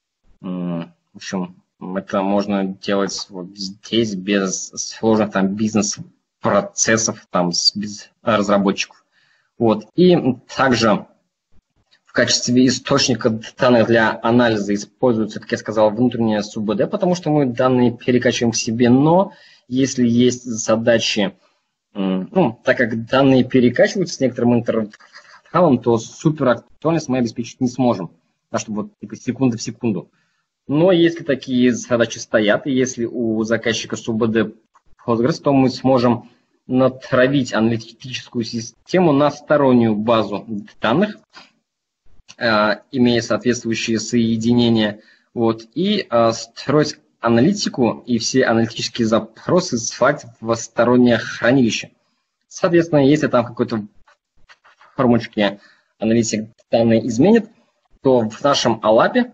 в общем, это можно делать вот здесь без сложных там бизнес-процессов, там, без разработчиков. Вот. И также в качестве источника данных для анализа используется, как я сказал, внутренняя СУБД, потому что мы данные перекачиваем к себе, но если есть задачи, ну, так как данные перекачиваются с некоторым интервалом, то суперактуальность мы обеспечить не сможем, да, чтобы вот типа, секунда в секунду. Но если такие задачи стоят, и если у заказчика СУБД Postgres, то мы сможем натравить аналитическую систему на стороннюю базу данных, э, имея соответствующие соединения, вот, и э, строить аналитику и все аналитические запросы ссылать в стороннее хранилище. Соответственно, если там какой-то формочке аналитик данные изменит, то в нашем алапе,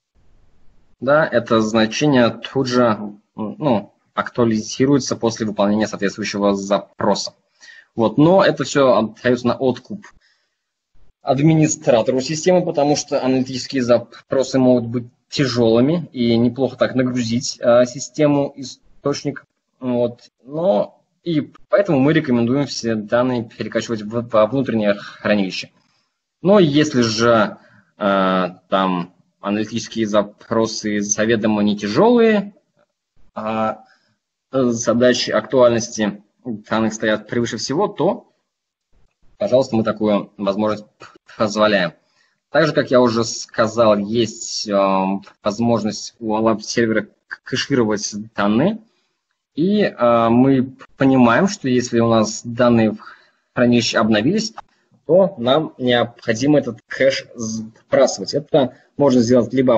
да, это значение тут же ну, актуализируется после выполнения соответствующего запроса. Вот. Но это все отдается на откуп администратору системы, потому что аналитические запросы могут быть тяжелыми и неплохо так нагрузить а, систему, источник. Вот. Но и поэтому мы рекомендуем все данные перекачивать в, во внутреннее хранилище. Но если же а, там аналитические запросы заведомо не тяжелые, а задачи актуальности данных стоят превыше всего, то, пожалуйста, мы такую возможность позволяем. Также, как я уже сказал, есть э, возможность у алап-сервера кэшировать данные, и э, мы понимаем, что если у нас данные в хранилище обновились, то нам необходимо этот кэш сбрасывать. Это можно сделать либо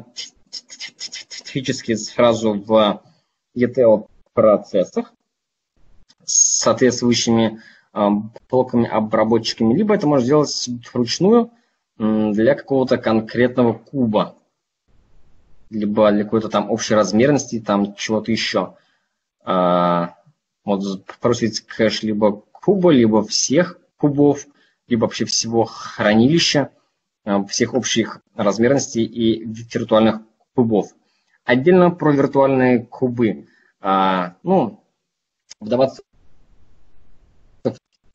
автоматически сразу в и ти эл-процессах с соответствующими э, блоками-обработчиками, либо это можно сделать вручную э, для какого-то конкретного куба, либо для какой-то там общей размерности, там чего-то еще. Э, вот бросить кэш либо куба, либо всех кубов, либо вообще всего хранилища, всех общих размерностей и виртуальных кубов. Отдельно про виртуальные кубы. А, ну, вдаваться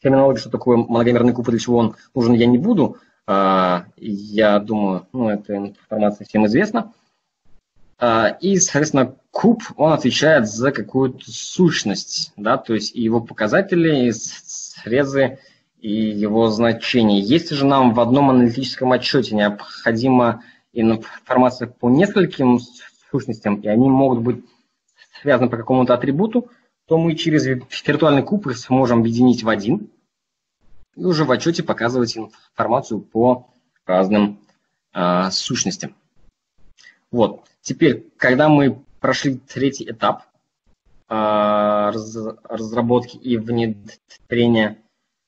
терминологию, что такое многомерный куб и для чего он нужен, я не буду. Я думаю, ну, эта информация всем известна. И, соответственно, куб, он отвечает за какую-то сущность, да, то есть его показатели, срезы и его значения. Если же нам в одном аналитическом отчете необходима информация по нескольким сущностям, и они могут быть связаны по какому-то атрибуту, то мы через виртуальный куб их сможем объединить в один и уже в отчете показывать информацию по разным э, сущностям. Вот. Теперь, когда мы прошли третий этап э, раз, разработки и внедрения,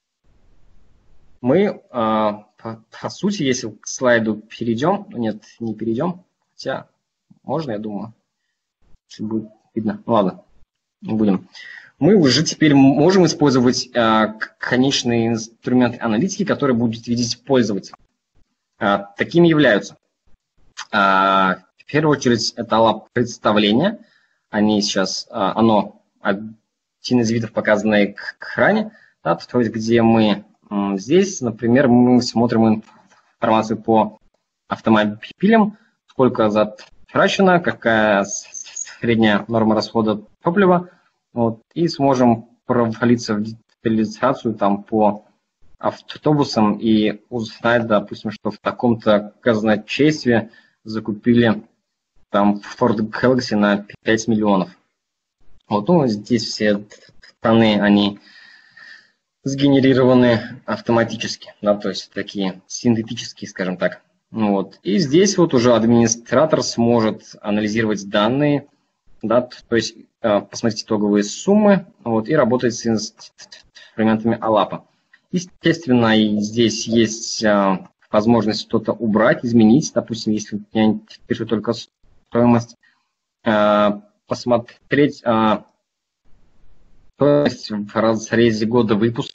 мы, э, по, по сути, если к слайду перейдем, нет, не перейдем, хотя можно, я думаю, если будет видно. Ну, ладно, не будем. Мы уже теперь можем использовать э, конечные инструменты аналитики, которые будет видеть пользователь. Э, такими являются. Э, в первую очередь это лаб представления. Они сейчас, э, оно один из видов, показанный к экране, да, то есть где мы э, здесь, например, мы смотрим информацию по автомобилям, сколько затрачено, какая средняя норма расхода топлива. Вот, и сможем провалиться в детализацию там по автобусам и узнать, допустим, что в таком-то казначействе закупили там Ford Galaxy на пять миллионов. Вот, ну, здесь все данные, они сгенерированы автоматически, да, то есть такие синтетические, скажем так. Вот. И здесь вот уже администратор сможет анализировать данные, да, то есть посмотреть итоговые суммы, вот, и работать с инструментами алапа. Естественно, и здесь есть а, возможность что-то убрать, изменить. Допустим, если я интересует только стоимость, а, посмотреть а, стоимость в разрезе года выпуска,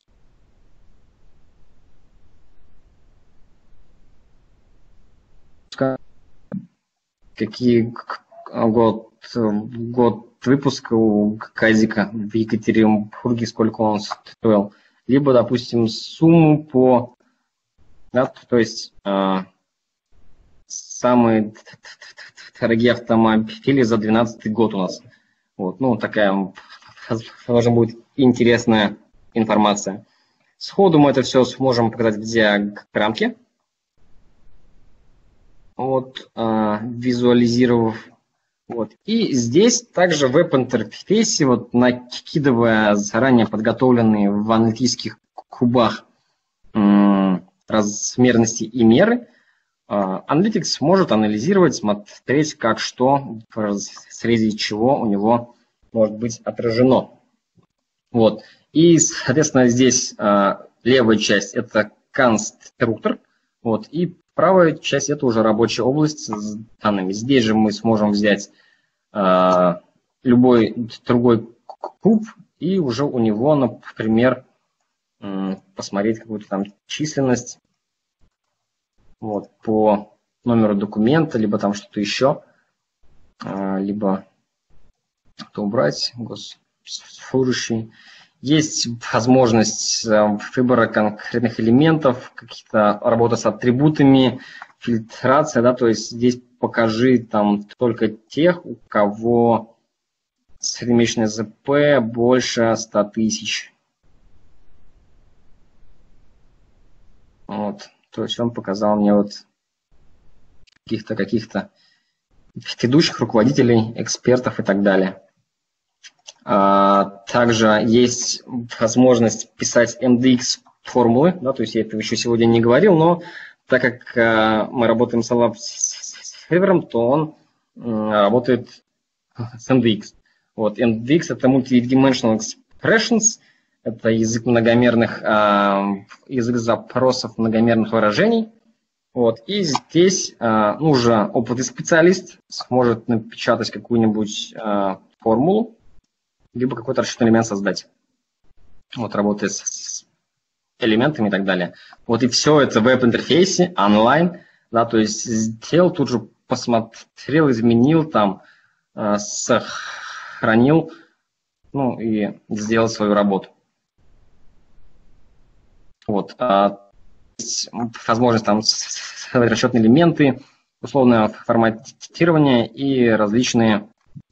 какие год, год выпуска у Казика в Екатеринбурге, сколько он стоил, либо, допустим, сумму по, да, то есть э, самые дорогие автомобили за две тысячи двенадцатый год у нас. Вот, ну, такая, возможно, будет интересная информация. Сходу мы это все сможем показать в диаграммке, вот, э, визуализировав. Вот. И здесь также в веб-интерфейсе, вот, накидывая заранее подготовленные в аналитических кубах м, размерности и меры, аналитик сможет анализировать, смотреть, как что, в разрезе чего у него может быть отражено. Вот. И, соответственно, здесь а, левая часть – это конструктор, вот, и правая часть – это уже рабочая область с данными. Здесь же мы сможем взять а, любой другой куб и уже у него, например, посмотреть какую-то там численность, вот, по номеру документа, либо там что-то еще, либо это убрать, госслужащий. Есть возможность выбора конкретных элементов, каких-то работа с атрибутами, фильтрация, да, то есть здесь покажи там только тех, у кого среднемесячное ЗП больше ста тысяч. Вот, то есть он показал мне вот каких-то каких-то ведущих руководителей, экспертов и так далее. А, также есть возможность писать эм ди экс формулы, да, то есть я этого еще сегодня не говорил, но так как а, мы работаем с Alap сервером, то он а, работает с эм ди экс. Вот, эм ди экс это Multidimensional Expressions, это язык многомерных, а, язык запросов многомерных выражений. Вот, и здесь а, ну, уже опытный специалист сможет напечатать какую-нибудь а, формулу, либо какой-то расчетный элемент создать. Вот, работая с элементами и так далее. Вот, и все это в веб-интерфейсе, онлайн, да, то есть сделал, тут же посмотрел, изменил, там, э, сохранил, ну, и сделал свою работу. Вот. Есть возможность там создать расчетные элементы, условное форматирование и различные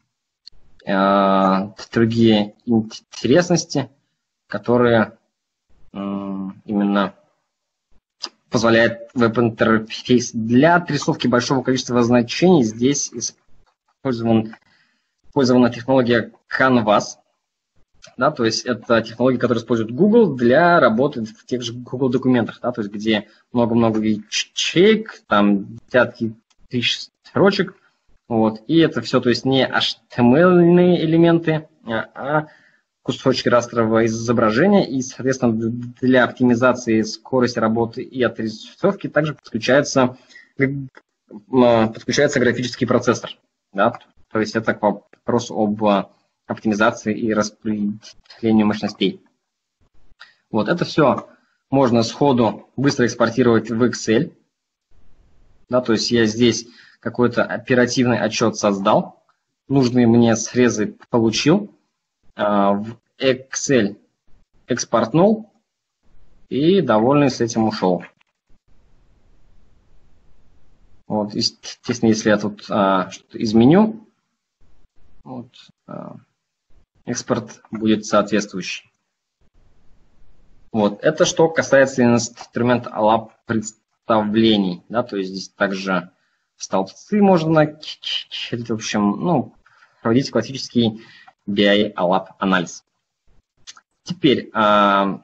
э, другие интересности, которые э, именно позволяет веб-интерфейс. Для отрисовки большого количества значений здесь использован, использована технология Canvas. Да, то есть это технология, которую использует Google для работы в тех же Google документах, да, то есть где много-много ячеек, там десятки тысяч строчек, вот, и это все, то есть не эйч ти эм эль-ные элементы, а кусочки растрового изображения, и, соответственно, для оптимизации скорости работы и отрисовки также подключается, подключается графический процессор, да, то есть это вопрос об оптимизации и распределению мощностей. Вот, это все можно сходу быстро экспортировать в Excel. Да, то есть я здесь какой-то оперативный отчет создал, нужные мне срезы получил, в Excel экспортнул и довольный с этим ушел. Вот, естественно, если я тут а, что-то изменю, вот, а, экспорт будет соответствующий. Вот. Это что касается инструмента алап представлений. Да, то есть здесь также столбцы можно накидать, в общем, ну, проводить классический би ай алап анализ. Теперь, а,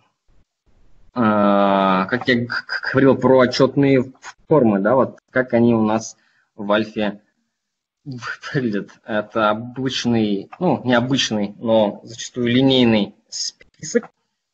а, как я говорил про отчетные формы, да, вот как они у нас в альфе выглядят. Это обычный, ну, необычный, но зачастую линейный список.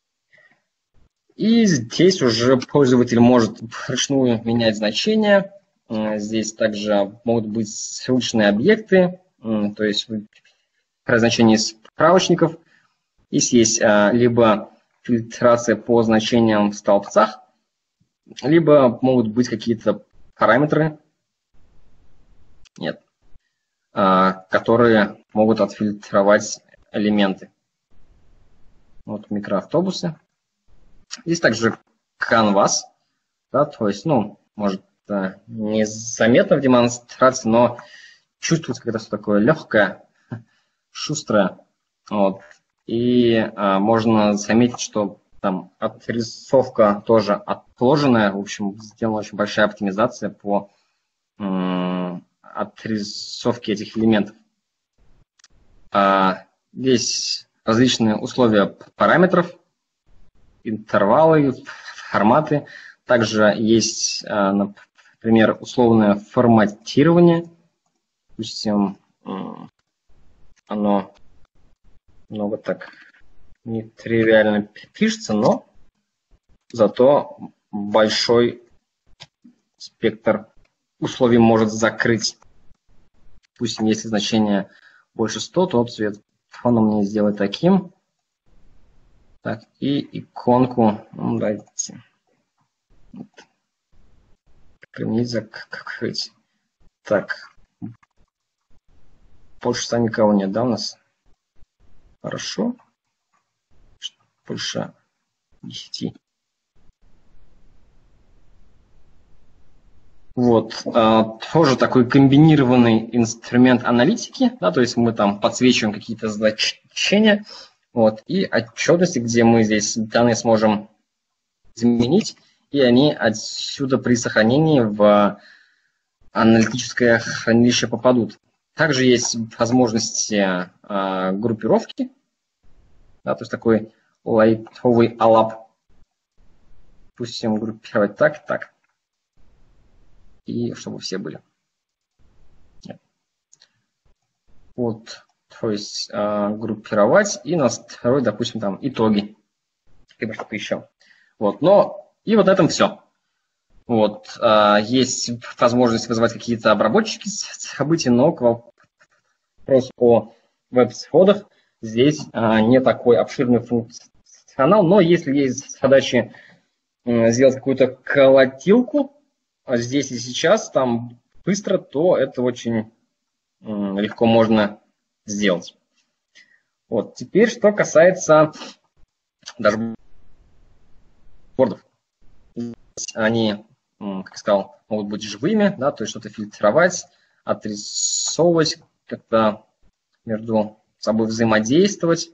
И здесь уже пользователь может вручную менять значения. Здесь также могут быть ссылочные объекты, то есть значения справочников. Здесь есть либо фильтрация по значениям в столбцах, либо могут быть какие-то параметры. Нет. Которые могут отфильтровать элементы. Вот микроавтобусы. Здесь также Canvas, да, то есть, ну, может, незаметно в демонстрации, но чувствуется когда-то такое легкое, шустрое. Вот. И а, можно заметить, что там отрисовка тоже отложенная. В общем, сделана очень большая оптимизация по м- отрисовке этих элементов. А, здесь различные условия параметров, интервалы, форматы. Также есть, например, условное форматирование. Допустим, оно много так нетривиально пишется, но зато большой спектр условий может закрыть. Допустим, если значение больше ста, то цвет фона мне сделать таким. Так, и иконку, ну, давайте вот. Применить, закрыть. Так, больше ста никого нет, да, у нас? Хорошо. Больше десяти. Вот, а, тоже такой комбинированный инструмент аналитики, да, то есть мы там подсвечиваем какие-то значения, вот, и отчетности, где мы здесь данные сможем изменить, и они отсюда при сохранении в аналитическое хранилище попадут. Также есть возможности а, группировки, да, то есть такой лайтовый алап. Допустим, группировать так, так. И чтобы все были. Нет. Вот, то есть а, группировать и настроить, допустим, там итоги. Либо что-то еще. Вот, но и вот на этом все. Вот, а, есть возможность вызывать какие-то обработчики событий, но к вопросу о веб-сходах здесь а, не такой обширный функционал, но если есть задачи а, сделать какую-то колотилку а здесь и сейчас, там быстро, то это очень а, легко можно сделать. Вот, теперь, что касается даже дашбордов. Они, как я сказал, могут быть живыми, да, то есть что-то фильтровать, отрисовывать, как-то между собой взаимодействовать,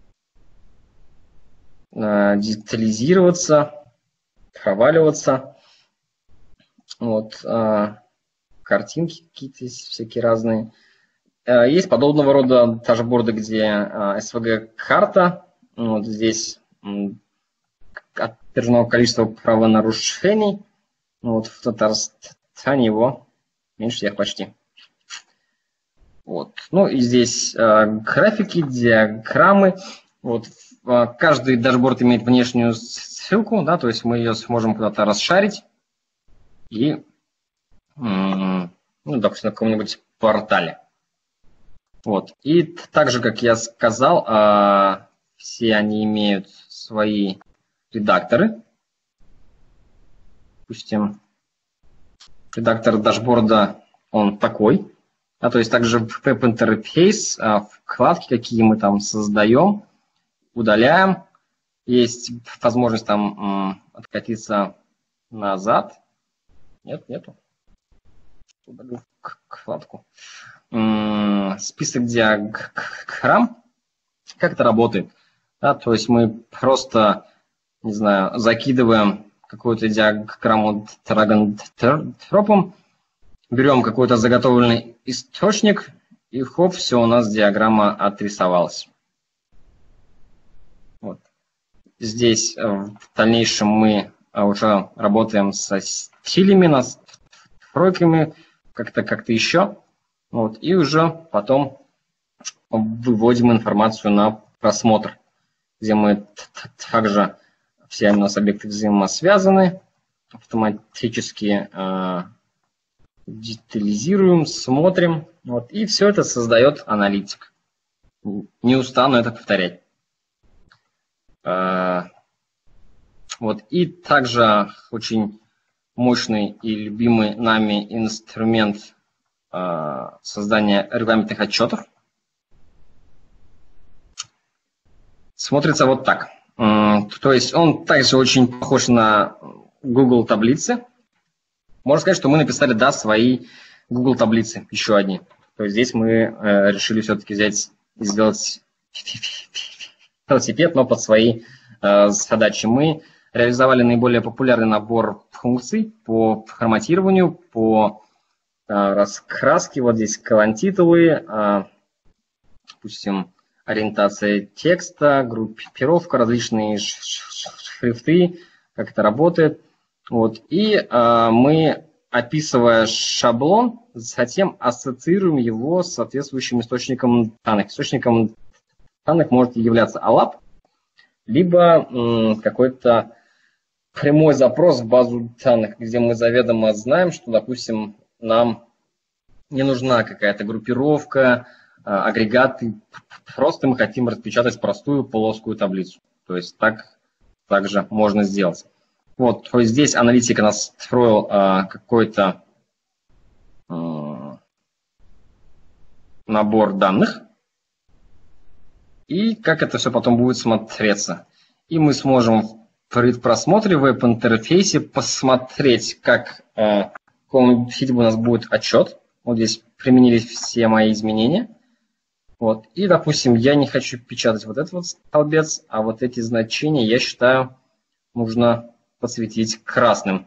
детализироваться, проваливаться. Вот, картинки какие-то всякие разные. Есть подобного рода дашборды, где эс ви джи-карта. Вот здесь отражено количество правонарушений. Вот в Татарстане его меньше всех почти. Вот. Ну и здесь э, графики, диаграммы. Вот. Э, каждый дашборд имеет внешнюю ссылку, да, то есть мы ее сможем куда-то расшарить и, э, ну, допустим, на каком-нибудь портале. Вот. И так же, как я сказал, э, все они имеют свои редакторы. Допустим, редактор дашборда, он такой. А, то есть также веб-интерфейс, вкладки, какие мы там создаем, удаляем. Есть возможность там откатиться назад. Нет, нету. Удалю вкладку. Список диаграмм. Как это работает? Да, то есть мы просто, не знаю, закидываем какую-то диаграмму драг-энд-дропом, берем какой-то заготовленный источник, и хоп, все, у нас диаграмма отрисовалась. Вот. Здесь в дальнейшем мы уже работаем со стилями, настройками, как-то как-то еще. Вот. И уже потом выводим информацию на просмотр, где мы также все у нас объекты взаимосвязаны, автоматически э, детализируем, смотрим. Вот, и все это создает аналитик. Не устану это повторять. Э, вот, и также очень мощный и любимый нами инструмент э, создания регламентных отчетов. Смотрится вот так. То есть он также очень похож на Google таблицы. Можно сказать, что мы написали, да, свои Google таблицы, еще одни. То есть здесь мы э, решили все-таки взять и сделать велосипед, но под свои э, задачи. Мы реализовали наиболее популярный набор функций по форматированию, по э, раскраске. Вот здесь колонн-титулы, э, допустим, ориентация текста, группировка, различные шрифты, как это работает. Вот. И э, мы, описывая шаблон, затем ассоциируем его с соответствующим источником данных. Источником данных может являться алап, либо м, какой-то прямой запрос в базу данных, где мы заведомо знаем, что, допустим, нам не нужна какая-то группировка, агрегаты, просто мы хотим распечатать простую плоскую таблицу. То есть так также можно сделать. Вот, то есть здесь аналитика настроил а, какой-то а, набор данных. И как это все потом будет смотреться. И мы сможем в предпросмотре в веб-интерфейсе посмотреть, как а, в каком виде у нас будет отчет. Вот здесь применились все мои изменения. Вот. И, допустим, я не хочу печатать вот этот вот столбец, а вот эти значения, я считаю, нужно подсветить красным.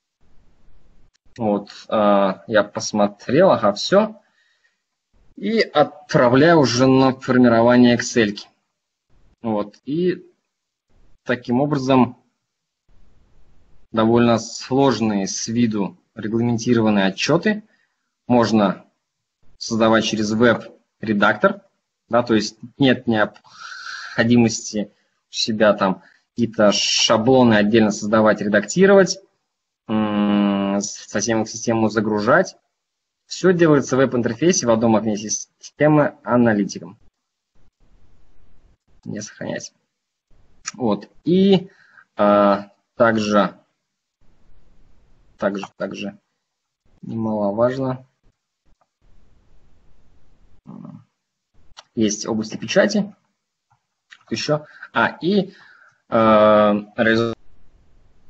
Вот. А, я посмотрел, ага, все. И отправляю уже на формирование Excel. Вот. И таким образом довольно сложные с виду регламентированные отчеты можно создавать через веб-редактор, да, то есть нет необходимости у себя там какие-то шаблоны отдельно создавать, редактировать, совсем их систему загружать. Все делается в веб-интерфейсе в одном окне системы аналитиком. Не сохранять. Вот. И а, также, также, также немаловажно, есть области печати. Еще. А, и э,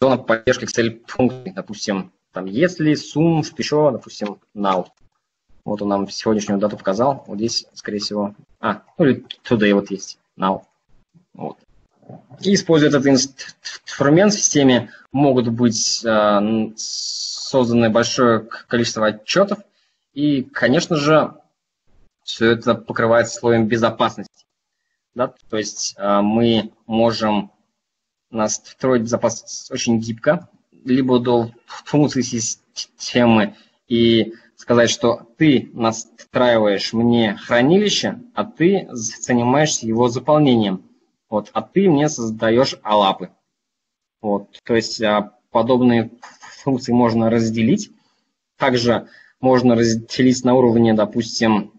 интеграционная поддержка Excel-функций, допустим, там если, сум, что еще, допустим, now. Вот он нам сегодняшнюю дату показал. Вот здесь, скорее всего, а, ну или today вот есть, now. Вот. И используя этот инструмент в системе, могут быть э, созданы большое количество отчетов. И, конечно же, все это покрывается слоем безопасности. Да? То есть э, мы можем настроить безопасность очень гибко, либо до функции системы и сказать, что ты настраиваешь мне хранилище, а ты занимаешься его заполнением. Вот, а ты мне создаешь алапы. Вот, то есть подобные функции можно разделить. Также можно разделить на уровне, допустим,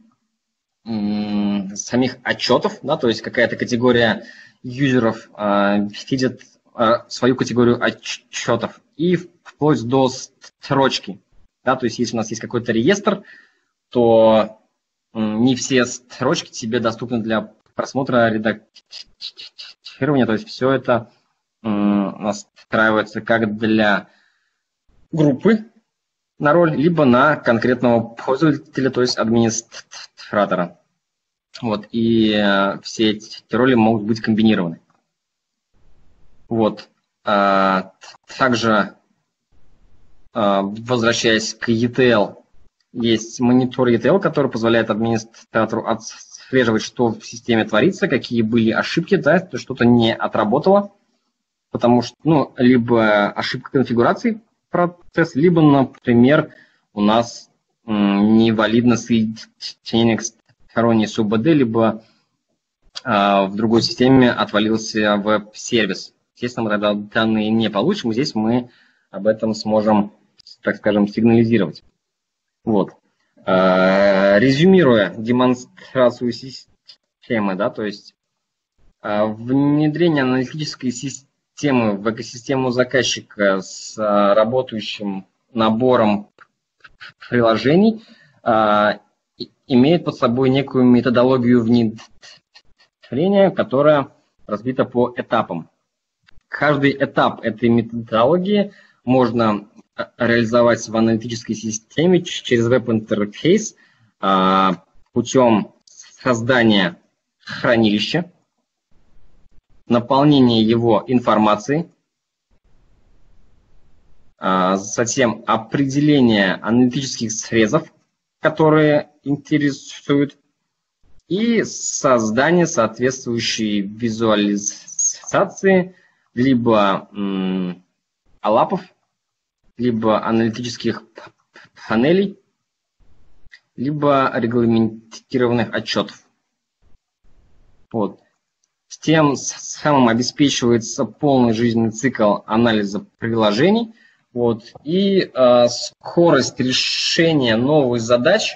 самих отчетов, да, то есть какая-то категория юзеров э, видит э, свою категорию отчетов и вплоть до строчки. Да, то есть если у нас есть какой-то реестр, то э, не все строчки тебе доступны для просмотра, редактирования, то есть все это э, настраивается как для группы на роль, либо на конкретного пользователя, то есть администратора. Вот, и э, все эти роли могут быть комбинированы. Вот. А, также, а, возвращаясь к и ти эл, есть монитор и ти эл, который позволяет администратору отслеживать, что в системе творится, какие были ошибки, да, то что-то не отработало, потому что, ну, либо ошибка конфигурации процесса, либо, например, у нас м, невалидно соединение к сторонней СУБД, либо а, в другой системе отвалился веб-сервис. Естественно, мы тогда данные не получим, здесь мы об этом сможем, так скажем, сигнализировать. Вот. А, резюмируя демонстрацию системы, да, то есть а, внедрение аналитической системы в экосистему заказчика с а, работающим набором приложений а, имеет под собой некую методологию внедрения, которая разбита по этапам. Каждый этап этой методологии можно реализовать в аналитической системе через веб-интерфейс путем создания хранилища, наполнения его информацией, затем определения аналитических срезов, которые интересуют, и создание соответствующей визуализации либо м, алапов, либо аналитических панелей, либо регламентированных отчетов. Вот. С тем самым обеспечивается полный жизненный цикл анализа приложений. Вот, и э, скорость решения новых задач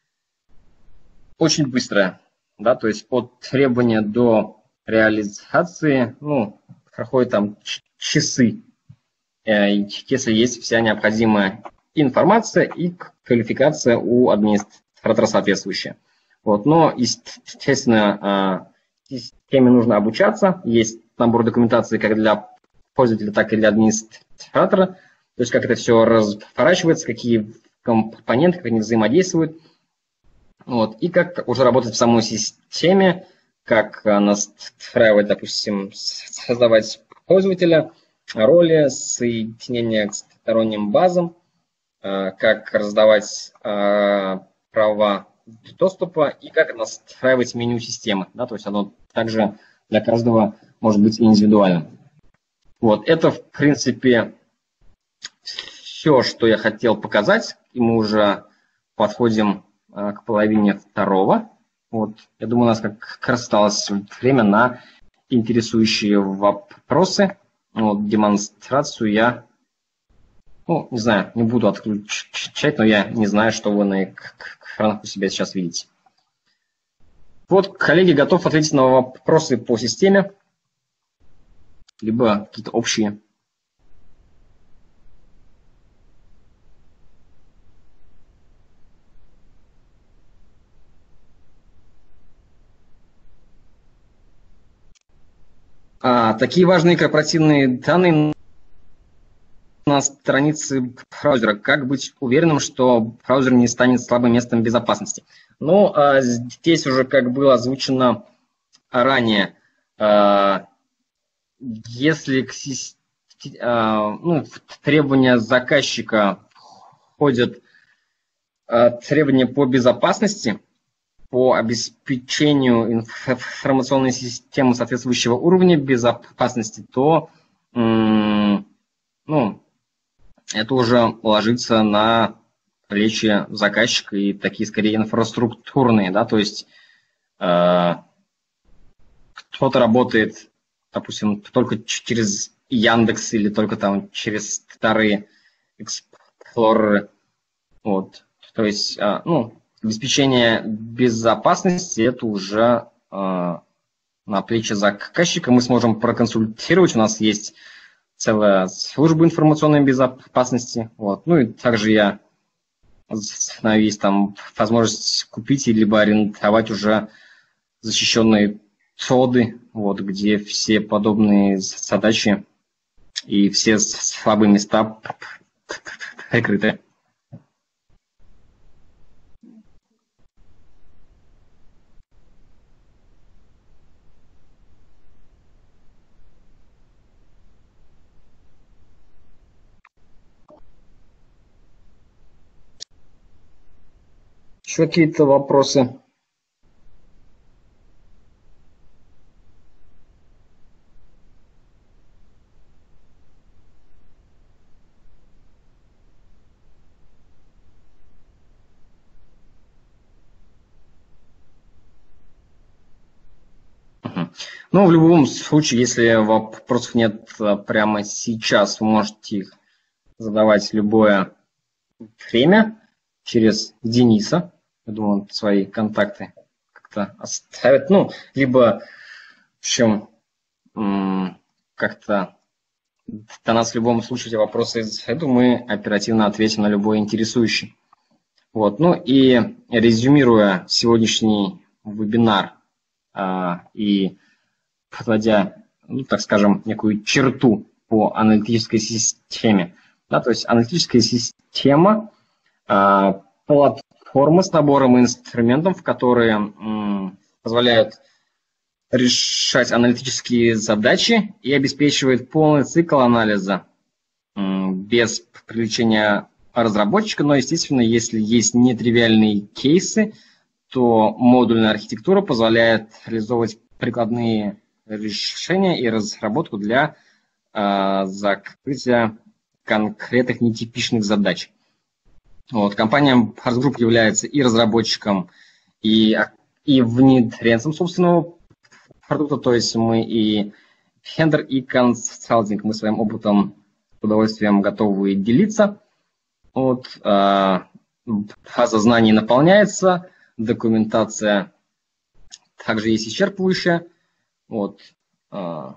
очень быстрая, да, то есть от требования до реализации, ну, проходит там часы, э, если есть вся необходимая информация и квалификация у администратора соответствующая. Вот, но, естественно, э, системе нужно обучаться, есть набор документации как для пользователя, так и для администратора. То есть как это все разворачивается, какие компоненты, как они взаимодействуют. Вот. И как уже работать в самой системе, как настраивать, допустим, создавать пользователя, роли, соединение к сторонним базам, как раздавать права доступа и как настраивать меню системы. Да, то есть оно также для каждого может быть индивидуальным. Вот. Это, в принципе, все, что я хотел показать, и мы уже подходим а, к половине второго. Вот. Я думаю, у нас как раз осталось время на интересующие вопросы. Вот, демонстрацию я, ну, не знаю, не буду отключать, но я не знаю, что вы на экранах у себя сейчас видите. Вот, коллеги, готов ответить на вопросы по системе, либо какие-то общие. А, такие важные корпоративные данные на странице браузера. Как быть уверенным, что браузер не станет слабым местом безопасности? Ну, здесь уже, как было озвучено ранее, если к ну, в требования заказчика входят требования по безопасности, по обеспечению информационной системы соответствующего уровня безопасности, то ну, это уже ложится на плечи заказчика и такие скорее инфраструктурные, да, то есть э, кто-то работает, допустим, только через Яндекс или только там через старые эксплореры, вот, то есть, э, ну, обеспечение безопасности это уже э, на плечи заказчика, мы сможем проконсультировать, у нас есть целая служба информационной безопасности, вот, ну и также я есть там возможность купить либо арендовать уже защищенные соды, вот, где все подобные задачи и все слабые места прикрыты. Еще какие-то вопросы? Ну, в любом случае, если вопросов нет прямо сейчас, вы можете их задавать в любое время через Дениса. Я думаю, он свои контакты как-то оставит. Ну, либо, в общем, как-то до нас в любом случае эти вопросы зайдут, мы оперативно ответим на любой интересующий. Вот. Ну и резюмируя сегодняшний вебинар а, и подводя, ну, так скажем, некую черту по аналитической системе, да, то есть аналитическая система а, платформа с набором инструментов, которые м, позволяют решать аналитические задачи и обеспечивает полный цикл анализа м, без привлечения разработчика, но, естественно, если есть нетривиальные кейсы, то модульная архитектура позволяет реализовывать прикладные решения и разработку для э, закрытия конкретных нетипичных задач. Вот, компания Harz Group является и разработчиком, и, и внедренцем собственного продукта, то есть мы и хендер, и консалтинг, мы своим опытом с удовольствием готовы делиться. Вот, э, база знаний наполняется, документация также есть исчерпывающая. Вот, э,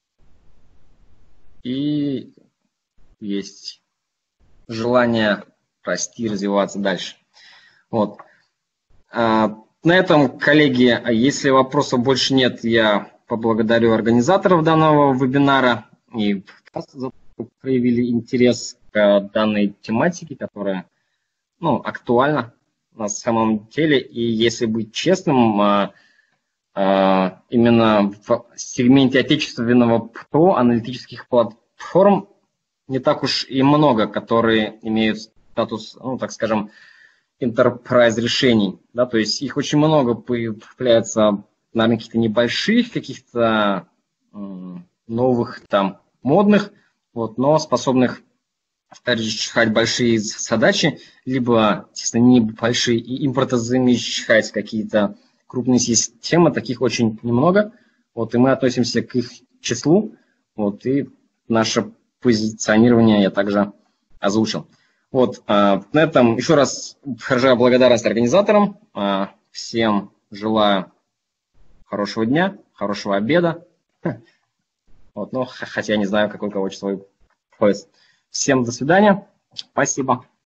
и есть желание расти, развиваться дальше. Вот. Э, на этом, коллеги, если вопросов больше нет, я поблагодарю организаторов данного вебинара и проявили интерес к данной тематике, которая, ну, актуальна на самом деле. И если быть честным, именно в сегменте отечественного ПТО аналитических платформ не так уж и много, которые имеют статус, ну, так скажем, enterprise решений. Да, то есть их очень много появляется, наверное, каких-то небольших, каких-то новых, там, модных, вот, но способных решать большие задачи, либо, естественно, небольшие, и импортозамещать какие-то крупные системы, таких очень немного. Вот, и мы относимся к их числу. Вот, и наше позиционирование я также озвучил. Вот, а, на этом еще раз выражаю благодарность организаторам. А, всем желаю хорошего дня, хорошего обеда. Вот, ну, хотя я не знаю, какое у кого число поезд. Всем до свидания. Спасибо.